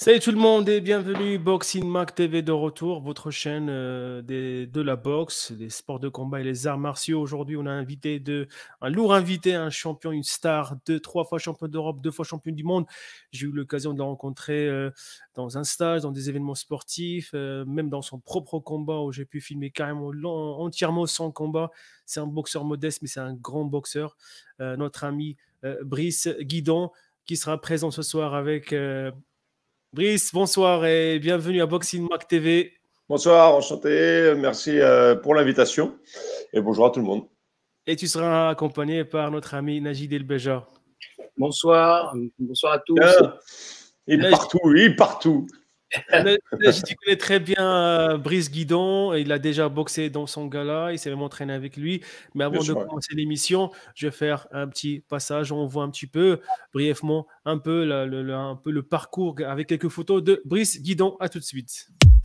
Salut tout le monde et bienvenue Boxing Mac TV de retour, votre chaîne de la boxe, des sports de combat et les arts martiaux. Aujourd'hui, on a un lourd invité, un champion, une star, trois fois champion d'Europe, 2 fois champion du monde. J'ai eu l'occasion de le rencontrer dans un stage, dans des événements sportifs, même dans son propre combat où j'ai pu filmer carrément entièrement son combat. C'est un boxeur modeste, mais c'est un grand boxeur. Notre ami Brice Guidon, qui sera présent ce soir avec Brice, bonsoir et bienvenue à Boxing Mac TV. Bonsoir, enchanté, merci pour l'invitation et bonjour à tout le monde. Et tu seras accompagné par notre ami Najid El Beja. Bonsoir, bonsoir à tous. Il est partout. Najid, tu connais très bien Brice Guidon, il a déjà boxé dans son gala, il s'est même entraîné avec lui. Mais avant de commencer l'émission, je vais faire un petit passage, on voit un petit peu, brièvement, un peu le parcours avec quelques photos de Brice Guidon. À tout de suite.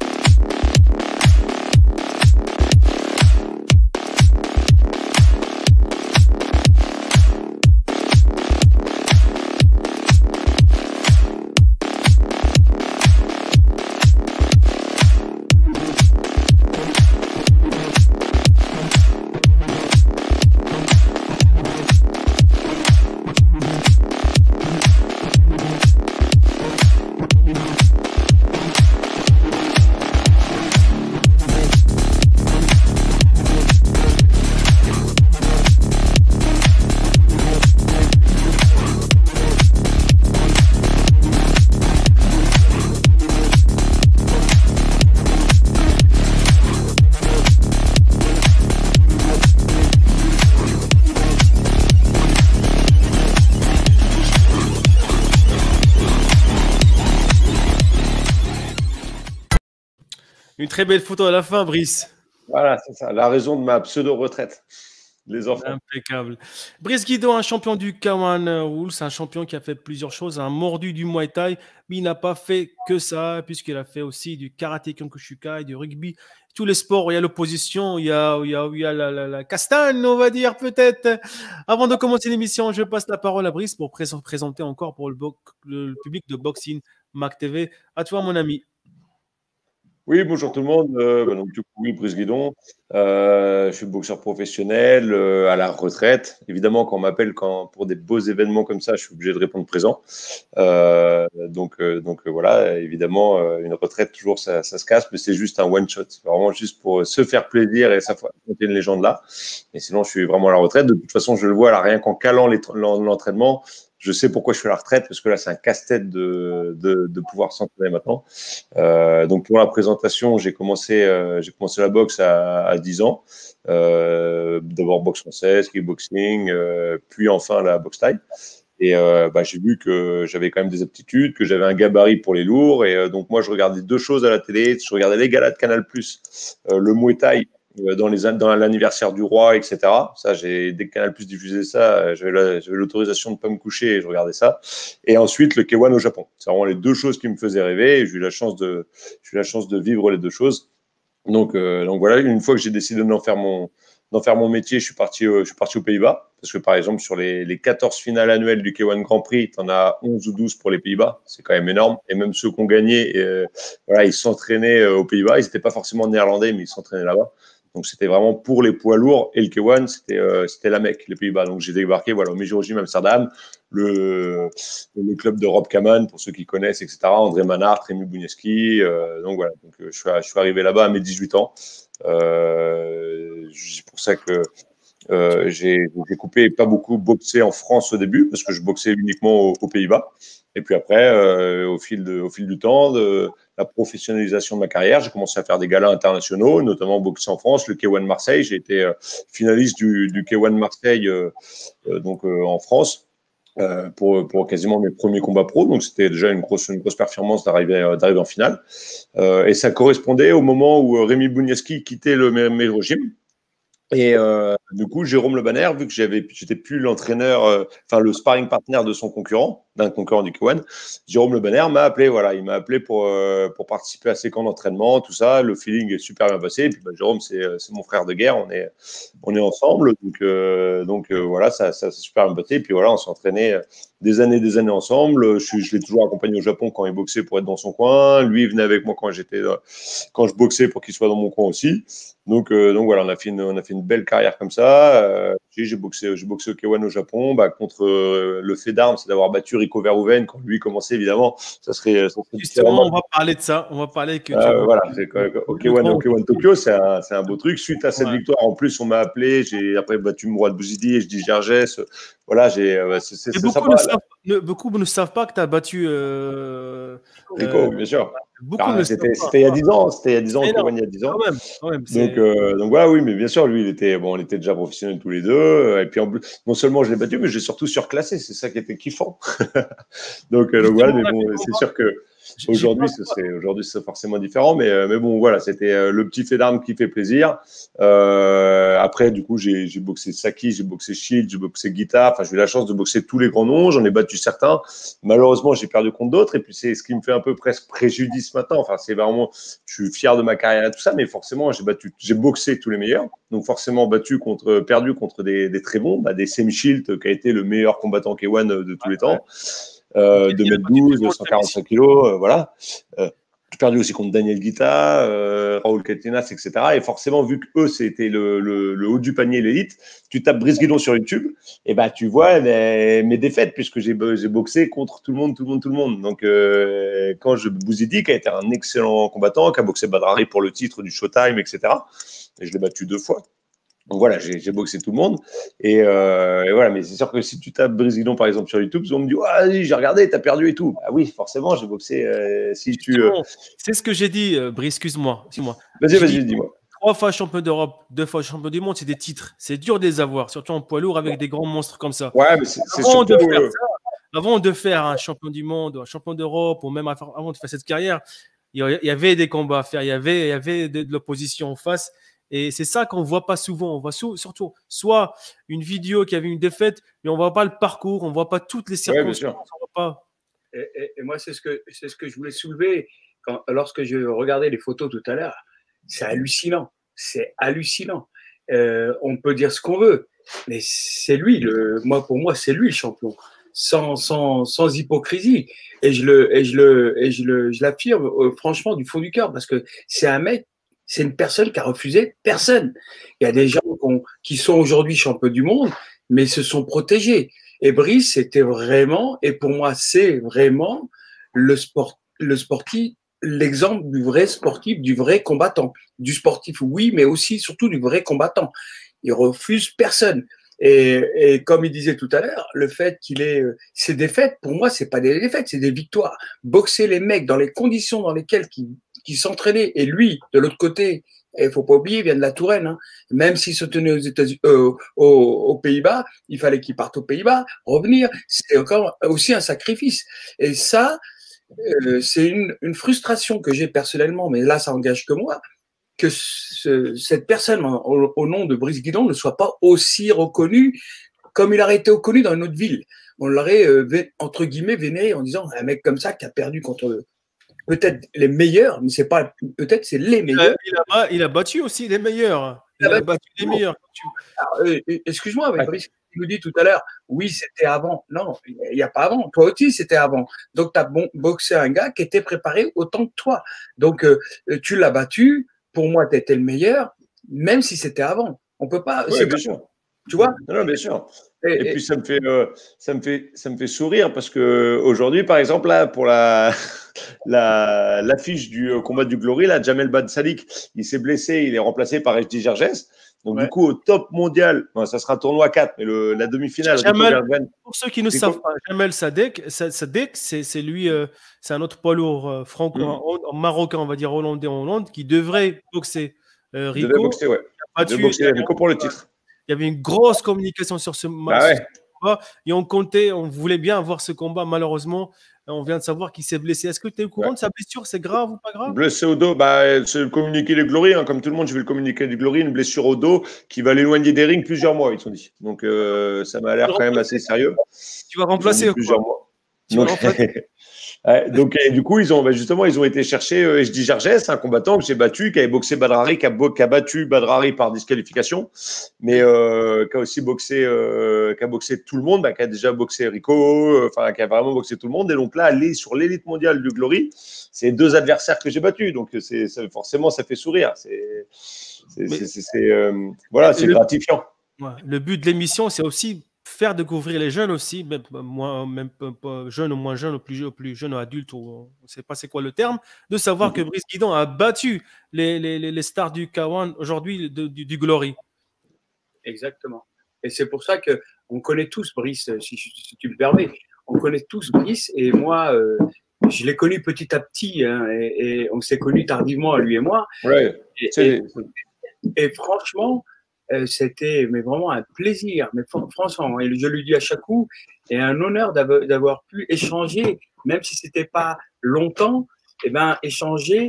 Une très belle photo à la fin, Brice. Voilà, c'est ça, la raison de ma pseudo-retraite. Les enfants. Impeccable. Brice Guidon, un champion du K1 Rules, un champion qui a fait plusieurs choses, un mordu du Muay Thai, mais il n'a pas fait que ça, puisqu'il a fait aussi du karaté Kyokushukai, du rugby, tous les sports où il y a l'opposition, il y a la castagne, on va dire peut-être. Avant de commencer l'émission, je passe la parole à Brice pour présenter encore pour le public de Boxing Mac TV. À toi, mon ami. Oui, bonjour tout le monde. Donc, du coup, oui, Brice Guidon. Je suis boxeur professionnel à la retraite. Évidemment, quand on m'appelle pour des beaux événements comme ça, je suis obligé de répondre présent. Donc voilà, évidemment, une retraite, toujours, ça se casse, mais c'est juste un one-shot. C'est vraiment juste pour se faire plaisir et ça fait une légende là. Et sinon, je suis vraiment à la retraite. De toute façon, je le vois là, rien qu'en calant l'entraînement. Je sais pourquoi je suis à la retraite, parce que là, c'est un casse-tête de pouvoir s'entraîner maintenant. Donc, pour la présentation, j'ai commencé la boxe à 10 ans. D'abord boxe française, kickboxing, puis enfin la boxe thaï. Et j'ai vu que j'avais quand même des aptitudes, que j'avais un gabarit pour les lourds. Et donc, moi, je regardais deux choses à la télé. Je regardais les galas de Canal+, le Muay Thai, dans l'anniversaire du roi, etc. Ça, dès que Canal+ diffusait ça, j'avais l'autorisation de ne pas me coucher et je regardais ça. Et ensuite, le K1 au Japon. C'est vraiment les deux choses qui me faisaient rêver et j'ai eu la chance de vivre les deux choses. Donc voilà, une fois que j'ai décidé d'en faire mon métier, je suis parti aux Pays-Bas. Parce que par exemple, sur les 14 finales annuelles du K1 Grand Prix, tu en as 11 ou 12 pour les Pays-Bas. C'est quand même énorme. Et même ceux qui ont gagné, ils s'entraînaient aux Pays-Bas. Ils n'étaient pas forcément néerlandais, mais ils s'entraînaient là-bas. Donc, c'était vraiment pour les poids lourds. Et le K1, c'était la Mecque, les Pays-Bas. Donc, j'ai débarqué au Mijorgym Amsterdam, le club de Rob Kaman, pour ceux qui connaissent, etc. André Manhart, Rémi Bouniewski. Donc, voilà. Donc, je suis arrivé là-bas à mes 18 ans. C'est pour ça que j'ai pas beaucoup boxé en France au début, parce que je boxais uniquement aux Pays-Bas. Et puis après, au fil du temps, de la professionnalisation de ma carrière, j'ai commencé à faire des galas internationaux, notamment boxer en France, le K1 Marseille. J'ai été finaliste du K1 Marseille en France pour quasiment mes premiers combats pro. Donc c'était déjà une grosse performance d'arriver en finale. Et ça correspondait au moment où Rémi Bouniewski quittait le Mijorgym. Et du coup, Jérôme Le Banner, vu que j'étais plus l'entraîneur, enfin le sparring partner de son concurrent, d'un concurrent du K1, Jérôme Le Banner m'a appelé. Voilà, il m'a appelé pour participer à ses camps d'entraînement, tout ça. Le feeling est super bien passé. Et puis Jérôme, c'est mon frère de guerre. On est ensemble. Donc voilà, ça s'est super bien passé. Et puis voilà, on s'est entraîné des années ensemble. Je l'ai toujours accompagné au Japon quand il boxait pour être dans son coin. Lui, il venait avec moi quand je boxais pour qu'il soit dans mon coin aussi. Donc voilà, on a fait une belle carrière comme ça. J'ai boxé au K1 au Japon, contre le fait d'armes, c'est d'avoir battu Rico Verhoeven quand lui commençait évidemment. Ça serait justement, on va parler de ça. On va parler que voilà, au K1 Tokyo, c'est un beau truc. Suite à cette victoire, en plus, on m'a appelé. J'ai après battu Mourad Bouzidi et je dis Gerges. Voilà, c'est beaucoup ne savent pas que tu as battu Rico, bien sûr. C'était il y a 10 ans. C'était il y a 10 ans, K1 il y a 10 ans. Quand même, donc voilà, oui, mais bien sûr, lui, on était déjà professionnels tous les deux. Et puis en plus, non seulement je l'ai battu, mais je l'ai surtout surclassé. C'est ça qui était kiffant. donc voilà, mais bon, c'est sûr que aujourd'hui, ce serait forcément différent. Mais bon, voilà, c'était le petit fait d'armes qui fait plaisir. Après, du coup, j'ai boxé Saki, j'ai boxé Shield, j'ai boxé Guita. Enfin, j'ai eu la chance de boxer tous les grands noms. J'en ai battu certains. Malheureusement, j'ai perdu contre d'autres. Et puis, c'est ce qui me fait un peu presque préjudice maintenant. Enfin, c'est vraiment, je suis fier de ma carrière et tout ça, mais forcément, j'ai boxé tous les meilleurs. Donc, forcément, perdu contre des très bons. Des Sam Shield, qui a été le meilleur combattant K1 de tous les temps. 2m12, 145 kilos, voilà. J'ai perdu aussi contre Daniel Guita, Raoul Catinas, etc. Et forcément, vu qu'eux, c'était le haut du panier, l'élite, tu tapes Brice Guidon sur YouTube, et tu vois mes défaites, puisque j'ai boxé contre tout le monde. Donc, quand Bouzidi, qui a été un excellent combattant, qui a boxé Badrari pour le titre du Showtime, etc., et je l'ai battu 2 fois. Donc voilà, j'ai boxé tout le monde. Et voilà, mais c'est sûr que si tu tapes Brice Guidon, par exemple, sur YouTube, on me dit ah, oui, j'ai regardé, t'as perdu et tout. Bah oui, forcément, j'ai boxé. C'est ce que j'ai dit, Brice, excuse-moi. Vas-y, dis-moi. 3 fois champion d'Europe, 2 fois champion du monde, c'est des titres. C'est dur de les avoir, surtout en poids lourd avec des grands monstres comme ça. Ouais, mais c'est surtout. Avant de faire un champion du monde, un champion d'Europe, ou même avant de faire cette carrière, il y avait des combats à faire, il y avait de l'opposition en face. Et c'est ça qu'on ne voit pas souvent. On voit surtout soit une vidéo qui avait une défaite, mais on ne voit pas le parcours, on ne voit pas toutes les circonstances. Ouais, on voit pas. Et moi, c'est ce que je voulais soulever lorsque je regardais les photos tout à l'heure. C'est hallucinant. C'est hallucinant. On peut dire ce qu'on veut, mais c'est lui. Pour moi, c'est lui le champion. Sans hypocrisie. Et je l'affirme franchement du fond du cœur, parce que c'est un mec. C'est une personne qui a refusé personne. Il y a des gens qui sont aujourd'hui champions du monde, mais se sont protégés. Et Brice, c'était vraiment, et pour moi, c'est vraiment le sportif, l'exemple du vrai sportif, du vrai combattant. Du sportif, oui, mais aussi, surtout, du vrai combattant. Il refuse personne. Et comme il disait tout à l'heure, le fait qu'il ait ces défaites, pour moi, c'est pas des défaites, c'est des victoires. Boxer les mecs dans les conditions dans lesquelles qui s'entraînait, et lui, de l'autre côté, il faut pas oublier, il vient de la Touraine, hein. Même s'il se tenait aux États-Unis, aux Pays-Bas, il fallait qu'il parte aux Pays-Bas, revenir, c'est encore aussi un sacrifice. Et ça, c'est une frustration que j'ai personnellement, mais là, ça engage que moi, que cette personne, au nom de Brice Guidon, ne soit pas aussi reconnue comme il aurait été reconnu dans une autre ville. On l'aurait, entre guillemets, vénéré en disant un mec comme ça qui a perdu contre peut-être les meilleurs, mais c'est pas peut-être c'est les meilleurs. Il a battu aussi les meilleurs. Il a battu les meilleurs. Excuse-moi, mais Brice, tu nous dis tout à l'heure, oui, c'était avant. Non, il n'y a pas avant. Toi aussi, c'était avant. Donc, tu as boxé un gars qui était préparé autant que toi. Donc, tu l'as battu. Pour moi, tu étais le meilleur, même si c'était avant. On peut pas. Ouais, bien sûr. Tu vois? Non, bien sûr. Et puis ça me fait sourire parce que aujourd'hui, par exemple, là, pour l'affiche du combat du Glory, là, Jamel Ben Salik, il s'est blessé, il est remplacé par HD Gerges. Donc du coup, au top mondial, ça sera tournoi 4, mais la demi-finale. Pour ceux qui ne savent pas, Jamel Sadek, c'est lui, c'est un autre poids lourd marocain, on va dire hollandais en Hollande, qui devrait boxer Rico. Il devait boxer, ouais. Il devait boxer Rico pour le titre. Il y avait une grosse communication sur ce match. combat. Et on voulait bien avoir ce combat. Malheureusement, on vient de savoir qu'il s'est blessé. Est-ce que tu es au courant de sa blessure? C'est grave ou pas grave? Blessé au dos, c'est le communiqué des Glory, hein. Comme tout le monde, je vais le communiquer du Glory, une blessure au dos qui va l'éloigner des rings plusieurs mois, ils sont dit. Donc, ça m'a l'air quand même assez sérieux. Tu vas remplacer plusieurs mois. Donc, du coup, ils ont été chercher Ejdi Jarges, un combattant que j'ai battu, qui avait boxé Badrari, qui a battu Badrari par disqualification, mais qui a aussi boxé, qui a boxé tout le monde, qui a déjà boxé Rico, qui a vraiment boxé tout le monde. Et donc là, aller sur l'élite mondiale du Glory, c'est 2 adversaires que j'ai battus. Donc, forcément, ça fait sourire. Voilà, c'est gratifiant. Le but de l'émission, c'est aussi faire découvrir les jeunes aussi, même pas jeunes ou moins jeunes, ou plus jeunes ou adultes, on ne sait pas c'est quoi le terme, de savoir que Brice Guidon a battu les stars du K1 aujourd'hui du Glory. Exactement. Et c'est pour ça qu'on connaît tous Brice, si tu me permets. On connaît tous Brice, et moi, je l'ai connu petit à petit, hein, et on s'est connus tardivement, lui et moi. Ouais, et franchement, c'était vraiment un plaisir, mais franchement, et je lui dis à chaque coup, et un honneur d'avoir pu échanger, même si c'était pas longtemps, échanger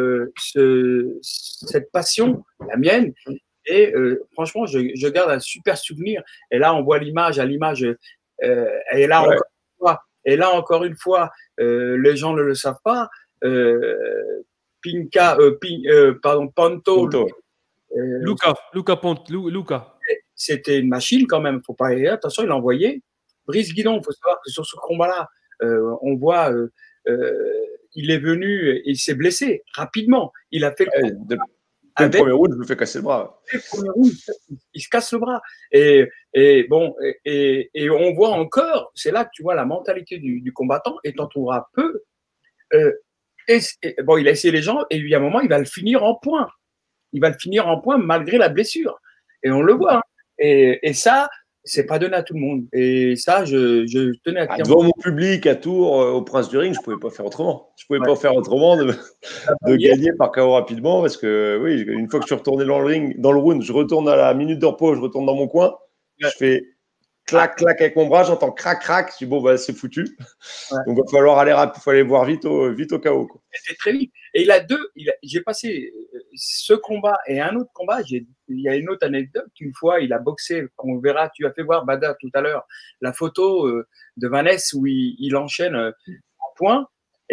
cette passion, la mienne, et franchement, je garde un super souvenir. Et là, on voit l'image, et là encore une fois, les gens ne le savent pas. Ponto. Luca. C'était une machine quand même, faut pas. Attention, il a envoyé. Brice Guidon, il faut savoir que sur ce combat-là, on voit, il est venu et il s'est blessé rapidement. Il a fait le premier round, je me fais casser le bras. Le premier round, il se casse le bras. Et on voit encore, c'est là que tu vois la mentalité du combattant, et t'en trouveras peu. Il a essayé les gens, et il y a un moment, il va le finir en point. Il va le finir en point malgré la blessure. Et on le voit. Hein. Et ça, c'est pas donné à tout le monde. Et ça, je tenais à dire. Devant mon public à Tours, au Prince du Ring, je pouvais pas faire autrement. Je pouvais pas faire autrement de gagner par KO rapidement, parce que oui, une fois que je suis retourné dans le ring, dans le round, je retourne à la minute de repos, je retourne dans mon coin, je fais clac, clac avec mon bras, j'entends crac, crac. Je dis bon, c'est foutu. Ouais. Donc, il va falloir aller rapide, il faut aller voir vite au KO. C'était très vite. Et j'ai passé ce combat et un autre combat. Il y a une autre anecdote. Une fois, il a boxé. On verra, tu as fait voir Bada tout à l'heure la photo de Vanessa où il enchaîne en points.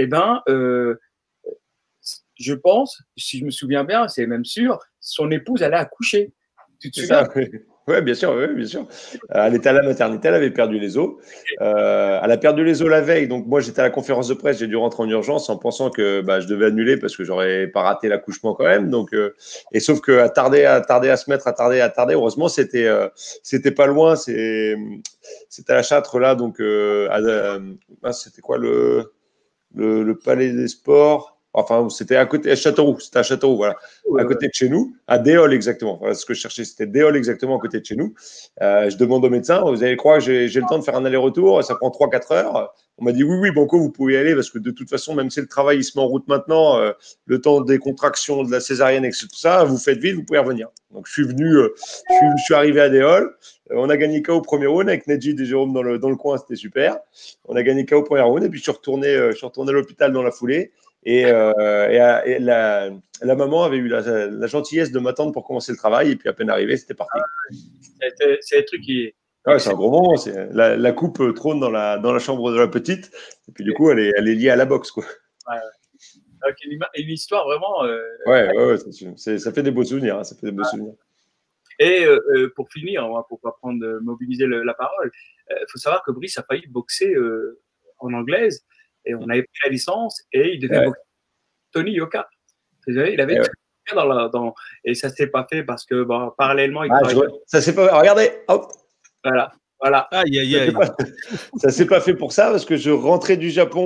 Je pense, si je me souviens bien, c'est même sûr, son épouse allait accoucher. Tu te souviens? Oui, bien sûr, bien sûr. Elle était à la maternité, elle avait perdu les os. Elle a perdu les os la veille, donc moi j'étais à la conférence de presse, j'ai dû rentrer en urgence en pensant que je devais annuler parce que j'aurais pas raté l'accouchement quand même. Donc, et sauf que à tarder à se mettre, à tarder. Heureusement, c'était pas loin, c'était à la Châtre là, donc c'était quoi le Palais des Sports. Enfin, c'était à côté, à Châteauroux. C'était à Châteauroux, voilà. À côté de chez nous. À Déol, exactement. Voilà ce que je cherchais. C'était Déol, exactement, à côté de chez nous. Je demande au médecin, vous allez croire que j'ai le temps de faire un aller-retour, ça prend 3-4 heures. On m'a dit, oui, Banco, vous pouvez y aller, parce que de toute façon, même si le travail il se met en route maintenant, le temps des contractions, de la césarienne, etc., tout ça, vous faites vite, vous pouvez revenir. Donc, je suis venu, je suis arrivé à Déol. On a gagné KO au premier round avec Nedjid et Jérôme dans le coin, c'était super. On a gagné KO au premier round, et puis je suis retourné à l'hôpital dans la foulée. Et la maman avait eu la gentillesse de m'attendre pour commencer le travail. Et puis, à peine arrivé, c'était parti. C'est un truc qui est… Ouais, c'est un gros moment. La coupe trône dans la chambre de la petite. Et puis, du coup, elle est liée à la boxe, quoi. Ouais. Donc, une histoire vraiment… Ouais, ça fait des beaux souvenirs. Hein, ça fait des beaux souvenirs. Et pour finir, pour pas mobiliser la parole, faut savoir que Brice a failli boxer en anglaise. Et on avait pris la licence et il devait boxer Tony Yoka. Il avait et ça s'est pas fait parce que parallèlement, ça s'est pas. Regardez, hop. Voilà. Ça s'est pas fait pour ça parce que je rentrais du Japon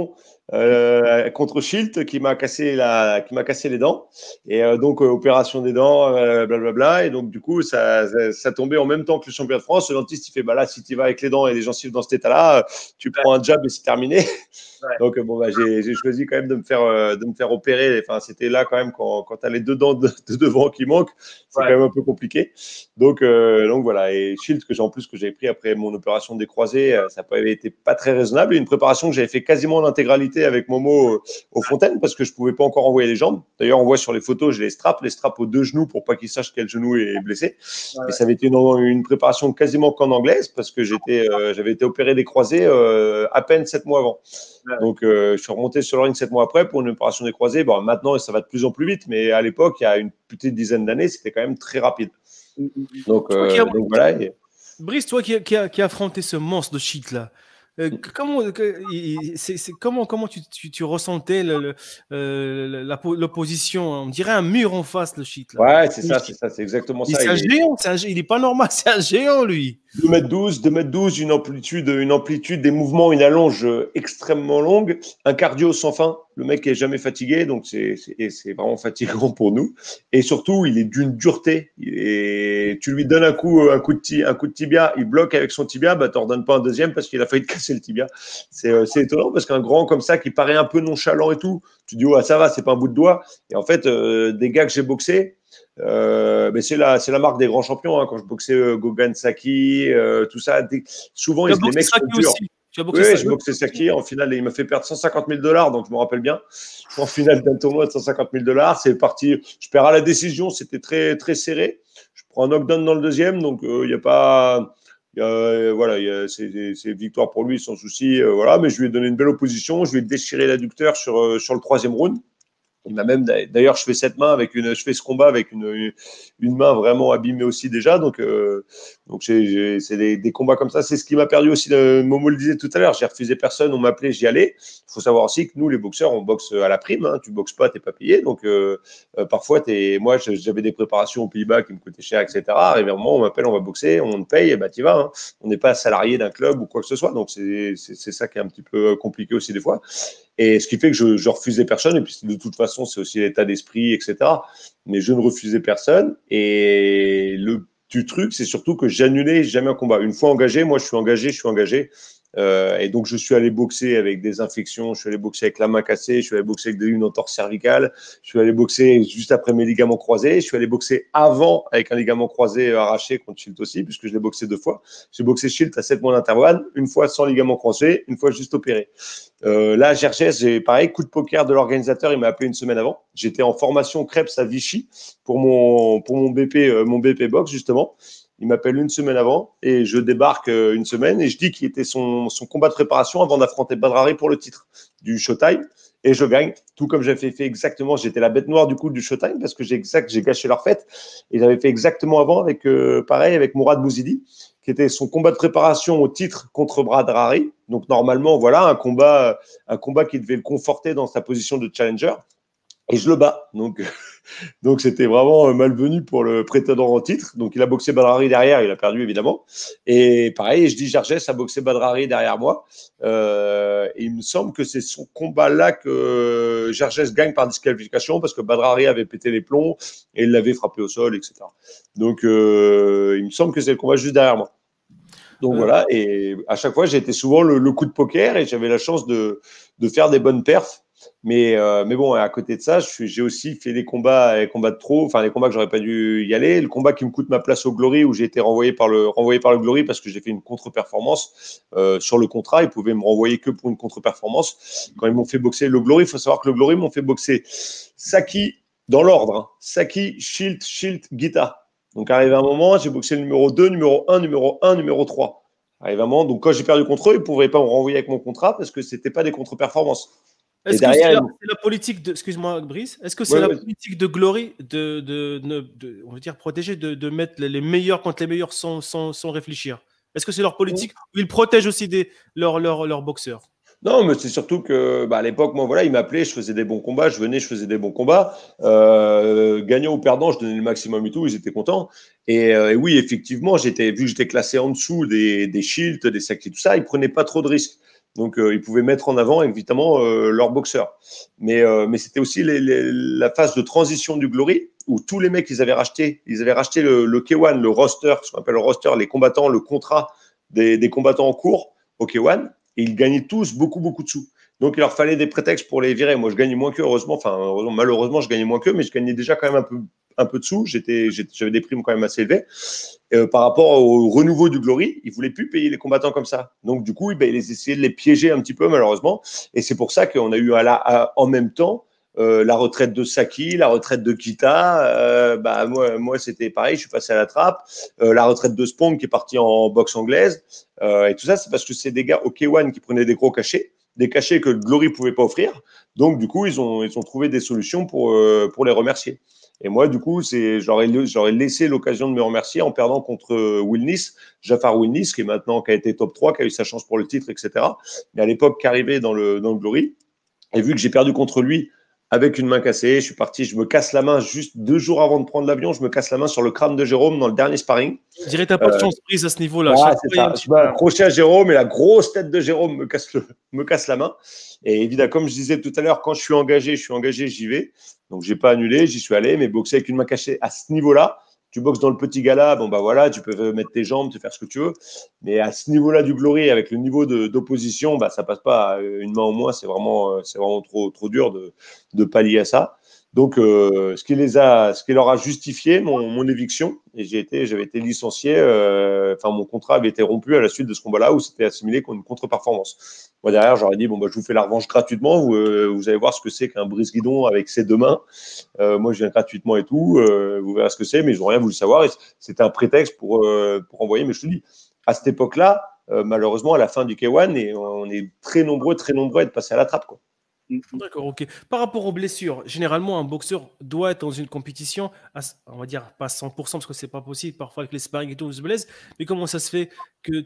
contre Schilt qui m'a cassé les dents. Et donc, opération des dents, blablabla. Et donc, du coup, ça tombait en même temps que le championnat de France. Le dentiste, il fait, bah là, si tu vas avec les dents et les gencives dans cet état-là, tu prends un jab et c'est terminé. Ouais. Donc, bon, bah, j'ai choisi quand même de me faire opérer. Enfin, c'était là quand même quand tu as les deux dents de devant qui manquent, c'est quand même un peu compliqué. Donc voilà. Et Shield, en plus, que j'avais pris après mon opération des croisés, ça avait été pas très raisonnable. Et une préparation que j'avais fait quasiment l'intégralité avec Momo aux Fontaines parce que je pouvais pas encore envoyer les jambes. D'ailleurs, on voit sur les photos, j'ai les straps aux deux genoux pour pas qu'ils sachent quel genou est blessé. Mais ça avait été une préparation quasiment qu'en anglaise parce que j'avais été opéré des croisés à peine 7 mois avant. Donc, je suis remonté sur le ring 7 mois après pour une opération des croisés. Bon, maintenant, ça va de plus en plus vite, mais à l'époque, il y a une petite dizaine d'années, c'était quand même très rapide. Donc voilà. Brice, toi qui a affronté ce monstre de shit là, comment tu ressentais l'opposition? On dirait un mur en face, le shit là. Ouais, c'est ça, c'est exactement ça. C'est un géant, il n'est pas normal, c'est un géant lui. 2m12, une amplitude des mouvements, une allonge extrêmement longue, un cardio sans fin. Le mec est jamais fatigué, donc c'est vraiment fatigant pour nous. Et surtout, il est d'une dureté. Tu lui donnes un coup de tibia, il bloque avec son tibia, bah t'en redonnes pas un deuxième parce qu'il a failli te casser le tibia. C'est étonnant parce qu'un grand comme ça qui paraît un peu nonchalant et tout, tu dis ouais ça va, c'est pas un bout de doigt. Et en fait, des gars que j'ai boxés. Mais c'est la marque des grands champions. Hein, quand je boxais Gogan Saki, tout ça, souvent les mecs sont durs. Oui, je boxais Saki. En finale, il m'a fait perdre $150,000, donc je me rappelle bien. En finale d'un tournoi de $150,000, c'est parti. Je perds à la décision. C'était très très serré. Je prends un knockdown dans le deuxième, donc il n'y a pas. Voilà, c'est victoire pour lui sans souci. Voilà, mais je lui ai donné une belle opposition. Je lui ai déchiré l'adducteur sur le troisième round. Il m'a même, d'ailleurs, je fais ce combat avec une main vraiment abîmée aussi déjà. Donc c'est des combats comme ça. C'est ce qui m'a perdu aussi. Momo le disait tout à l'heure. J'ai refusé personne. On m'appelait, j'y allais. Il faut savoir aussi que nous, les boxeurs, on boxe à la prime. Hein. Tu boxes pas, t'es pas payé. Donc parfois, moi, j'avais des préparations aux Pays-Bas qui me coûtaient cher, etc. Arrivé un moment, on m'appelle, on va boxer, on te paye, et bah t'y vas. Hein. On n'est pas salarié d'un club ou quoi que ce soit. Donc c'est ça qui est un petit peu compliqué aussi des fois. Et ce qui fait que je refusais personne. Et puis, de toute façon, c'est aussi l'état d'esprit, etc. Mais je ne refusais personne. Et le truc, c'est surtout que j'annulais jamais un combat. Une fois engagé, moi, je suis engagé. Et donc, je suis allé boxer avec des infections, je suis allé boxer avec la main cassée, je suis allé boxer avec une entorse cervicale, je suis allé boxer juste après mes ligaments croisés, je suis allé boxer avant avec un ligament croisé arraché contre Schilt aussi, puisque je l'ai boxé 2 fois. J'ai boxé Schilt à 7 mois d'intervalle, une fois sans ligament croisé, une fois juste opéré. Là, à Gergès, j'ai pareil, coup de poker de l'organisateur, il m'a appelé une semaine avant. J'étais en formation Krebs à Vichy pour mon BP box, justement. Il m'appelle une semaine avant et je débarque une semaine et je dis qu'il était son combat de préparation avant d'affronter Badrari pour le titre du Showtime et je gagne, tout comme j'avais fait exactement. J'étais la bête noire du coup du Showtime parce que j'ai gâché leur fête et j'avais fait exactement avant avec pareil avec Mourad Bouzidi qui était son combat de préparation au titre contre Badrari. Donc normalement voilà un combat qui devait le conforter dans sa position de challenger et je le bats. Donc c'était vraiment malvenu pour le prétendant au titre. Donc il a boxé Badrari derrière, il a perdu évidemment. Et pareil, je dis Gergès a boxé Badrari derrière moi. Et il me semble que c'est son combat-là que Gergès gagne par disqualification parce que Badrari avait pété les plombs et il l'avait frappé au sol, etc. Donc il me semble que c'est le combat juste derrière moi. Donc voilà, et à chaque fois, j'ai été souvent le coup de poker et j'avais la chance de faire des bonnes perfs. Mais bon, à côté de ça, j'ai aussi fait les combats de trop, enfin les combats que j'aurais pas dû y aller. Le combat qui me coûte ma place au Glory, où j'ai été renvoyé par le Glory parce que j'ai fait une contre-performance sur le contrat. Ils pouvaient me renvoyer que pour une contre-performance. Quand ils m'ont fait boxer le Glory, il faut savoir que le Glory m'ont fait boxer Saki dans l'ordre. Hein. Saki, Schilt, Guita. Donc, arrivé un moment, j'ai boxé le numéro 2, numéro 1, numéro 1, numéro 3. Arrivé un moment, donc quand j'ai perdu contre eux, ils ne pouvaient pas me renvoyer avec mon contrat parce que ce n'était pas des contre-performances. Est-ce que c'est la politique de, excuse-moi Brice, est-ce que c'est la politique de Glory on va dire protéger, de mettre les meilleurs contre les meilleurs sans réfléchir? Est-ce que c'est leur politique ou ils protègent aussi leurs boxeurs? Non, mais c'est surtout que à l'époque, moi, voilà, ils m'appelaient, je faisais des bons combats, je faisais des bons combats. Gagnant ou perdant, je donnais le maximum et tout, ils étaient contents. Et oui, effectivement, vu que j'étais classé en dessous des Shields, des Saki, tout ça, ils prenaient pas trop de risques. Donc, ils pouvaient mettre en avant, évidemment, leurs boxeurs. Mais c'était aussi la phase de transition du Glory, où tous les mecs, ils avaient racheté le K1, le roster, ce qu'on appelle le roster, les combattants, le contrat des combattants en cours au K1, et ils gagnaient tous beaucoup, beaucoup de sous. Donc, il leur fallait des prétextes pour les virer. Moi, je gagnais moins qu'eux, heureusement. Enfin, malheureusement, je gagnais moins qu'eux, mais je gagnais déjà quand même un peu de sous. J'avais des primes quand même assez élevées. Par rapport au renouveau du Glory, ils ne voulaient plus payer les combattants comme ça. Donc, du coup, ils essayaient de les piéger un petit peu, malheureusement. Et c'est pour ça qu'on a eu en même temps la retraite de Saki, la retraite de Kita. Moi, c'était pareil, je suis passé à la trappe. La retraite de Spong qui est parti en boxe anglaise. Et tout ça, c'est parce que c'est des gars au K1 qui prenaient des gros cachets, des cachets que le Glory ne pouvait pas offrir. Donc, du coup, ils ont trouvé des solutions pour les remercier. Et moi, du coup, j'aurais laissé l'occasion de me remercier en perdant contre Wilnis, Jafar Wilnis, qui a été top 3, qui a eu sa chance pour le titre, etc. Mais à l'époque, qui arrivait dans le Glory. Et vu que j'ai perdu contre lui avec une main cassée, je suis parti, je me casse la main juste 2 jours avant de prendre l'avion, je me casse la main sur le crâne de Jérôme dans le dernier sparring. Je dirais que tu n'as pas de chance prise à ce niveau-là. C'est ça. Je m'accrochais à Jérôme et la grosse tête de Jérôme me casse la main. Et évidemment, comme je disais tout à l'heure, quand je suis engagé, j'y vais. Donc, je n'ai pas annulé, j'y suis allé, mais boxer avec une main cachée à ce niveau-là, tu boxes dans le petit gala, bon, bah voilà, tu peux mettre tes jambes, tu faire ce que tu veux. Mais à ce niveau-là du Glory, avec le niveau d'opposition, bah, ça passe pas. Une main au moins, c'est vraiment trop dur de pallier à ça. Donc, ce qui leur a justifié mon éviction, et j'avais été licencié, mon contrat avait été rompu à la suite de ce combat-là où c'était assimilé comme une contre-performance. Moi, derrière, j'aurais dit, bon, bah, je vous fais la revanche gratuitement, vous allez voir ce que c'est qu'un brise-guidon avec ses 2 mains. Moi, je viens gratuitement et tout, vous verrez ce que c'est, mais je n'aurais rien voulu savoir. Et c'était un prétexte pour envoyer, mais je te dis, à cette époque-là, malheureusement, à la fin du K1, et on est très nombreux à être passés à la trappe, quoi. D'accord, ok. Par rapport aux blessures, généralement, un boxeur doit être dans une compétition, on va dire pas 100% parce que c'est pas possible. Parfois, avec les sparring et tout, on se blesse. Mais comment ça se fait que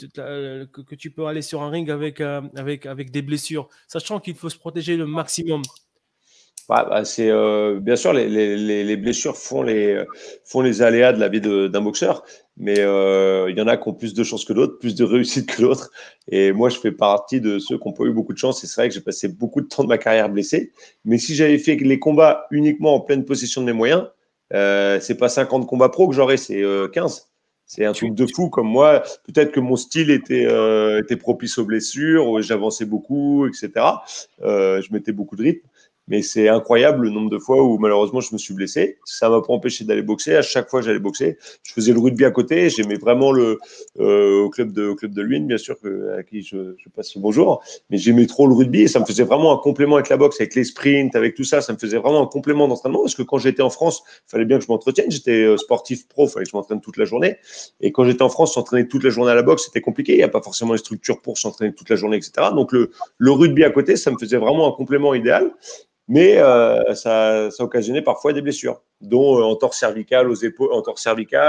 tu peux aller sur un ring avec des blessures, sachant qu'il faut se protéger le maximum? C'est bien sûr les blessures font les aléas de la vie d'un boxeur, mais il y en a qui ont plus de chance que d'autres, plus de réussite que d'autres. Et moi, je fais partie de ceux qui n'ont pas eu beaucoup de chance. Et c'est vrai que j'ai passé beaucoup de temps de ma carrière blessé. Mais si j'avais fait les combats uniquement en pleine possession de mes moyens, c'est pas 50 combats pro que j'aurais, c'est 15. C'est un truc de fou comme moi. Peut-être que mon style était propice aux blessures, j'avançais beaucoup, etc. Je mettais beaucoup de rythme. Mais c'est incroyable le nombre de fois où malheureusement je me suis blessé. Ça m'a pas empêché d'aller boxer. À chaque fois j'allais boxer. Je faisais le rugby à côté. J'aimais vraiment au club de Luynes, bien sûr, à qui je passe le bonjour. Mais j'aimais trop le rugby et ça me faisait vraiment un complément avec la boxe, avec les sprints, avec tout ça. Ça me faisait vraiment un complément d'entraînement parce que quand j'étais en France, il fallait bien que je m'entretienne. J'étais sportif pro, il fallait que je m'entraîne toute la journée. Et quand j'étais en France, s'entraîner toute la journée à la boxe, c'était compliqué. Il n'y a pas forcément les structures pour s'entraîner toute la journée, etc. Donc le rugby à côté, ça me faisait vraiment un complément idéal. Mais ça occasionnait parfois des blessures, dont entorse cervicale aux épaules, entorse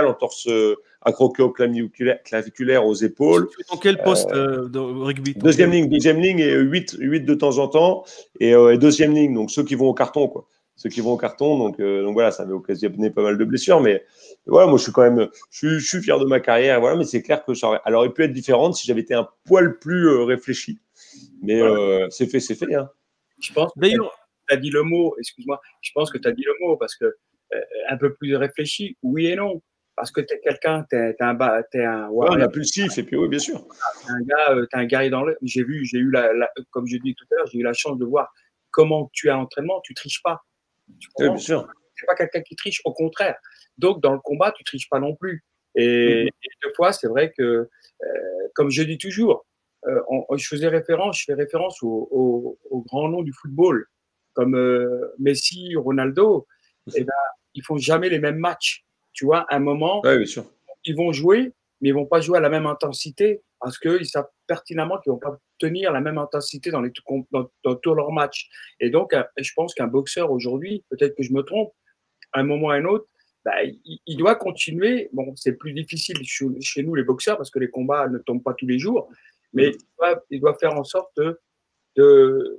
acroquio-claviculaire aux épaules. Tu es dans quel poste de rugby? Deuxième ligne et 8 de temps en temps, et deuxième ligne, donc ceux qui vont au carton, quoi. Ceux qui vont au carton, donc voilà, ça avait occasionné pas mal de blessures, mais voilà, moi je suis fier de ma carrière, voilà, mais c'est clair que elle aurait pu être différente si j'avais été un poil plus réfléchi, mais c'est fait, hein. Je pense que tu as dit le mot, excuse-moi, je pense que tu as dit le mot parce que un peu plus réfléchi, oui et non. Parce que tu es quelqu'un, tu es un warrior. Ouais, impulsif, et puis oui, bien sûr. Tu es un guerrier dans le. J'ai eu comme je dis tout à l'heure, j'ai eu la chance de voir comment tu es à l'entraînement, tu triches pas. Oui, bien sûr. Tu n'es pas quelqu'un qui triche, au contraire. Donc, dans le combat, tu triches pas non plus. Et deux fois, c'est vrai que, comme je dis toujours, je fais référence aux grands noms du football, comme Messi, Ronaldo. Eh ben, ils font jamais les mêmes matchs. Tu vois, à un moment, ouais, bien sûr. Ils vont jouer, mais ils vont pas jouer à la même intensité parce qu'ils savent pertinemment qu'ils vont pas tenir la même intensité dans tous leurs matchs. Et donc, je pense qu'un boxeur aujourd'hui, peut-être que je me trompe, à un moment ou à un autre, il doit continuer. Bon, c'est plus difficile chez nous, les boxeurs, parce que les combats ne tombent pas tous les jours, mais il doit faire en sorte de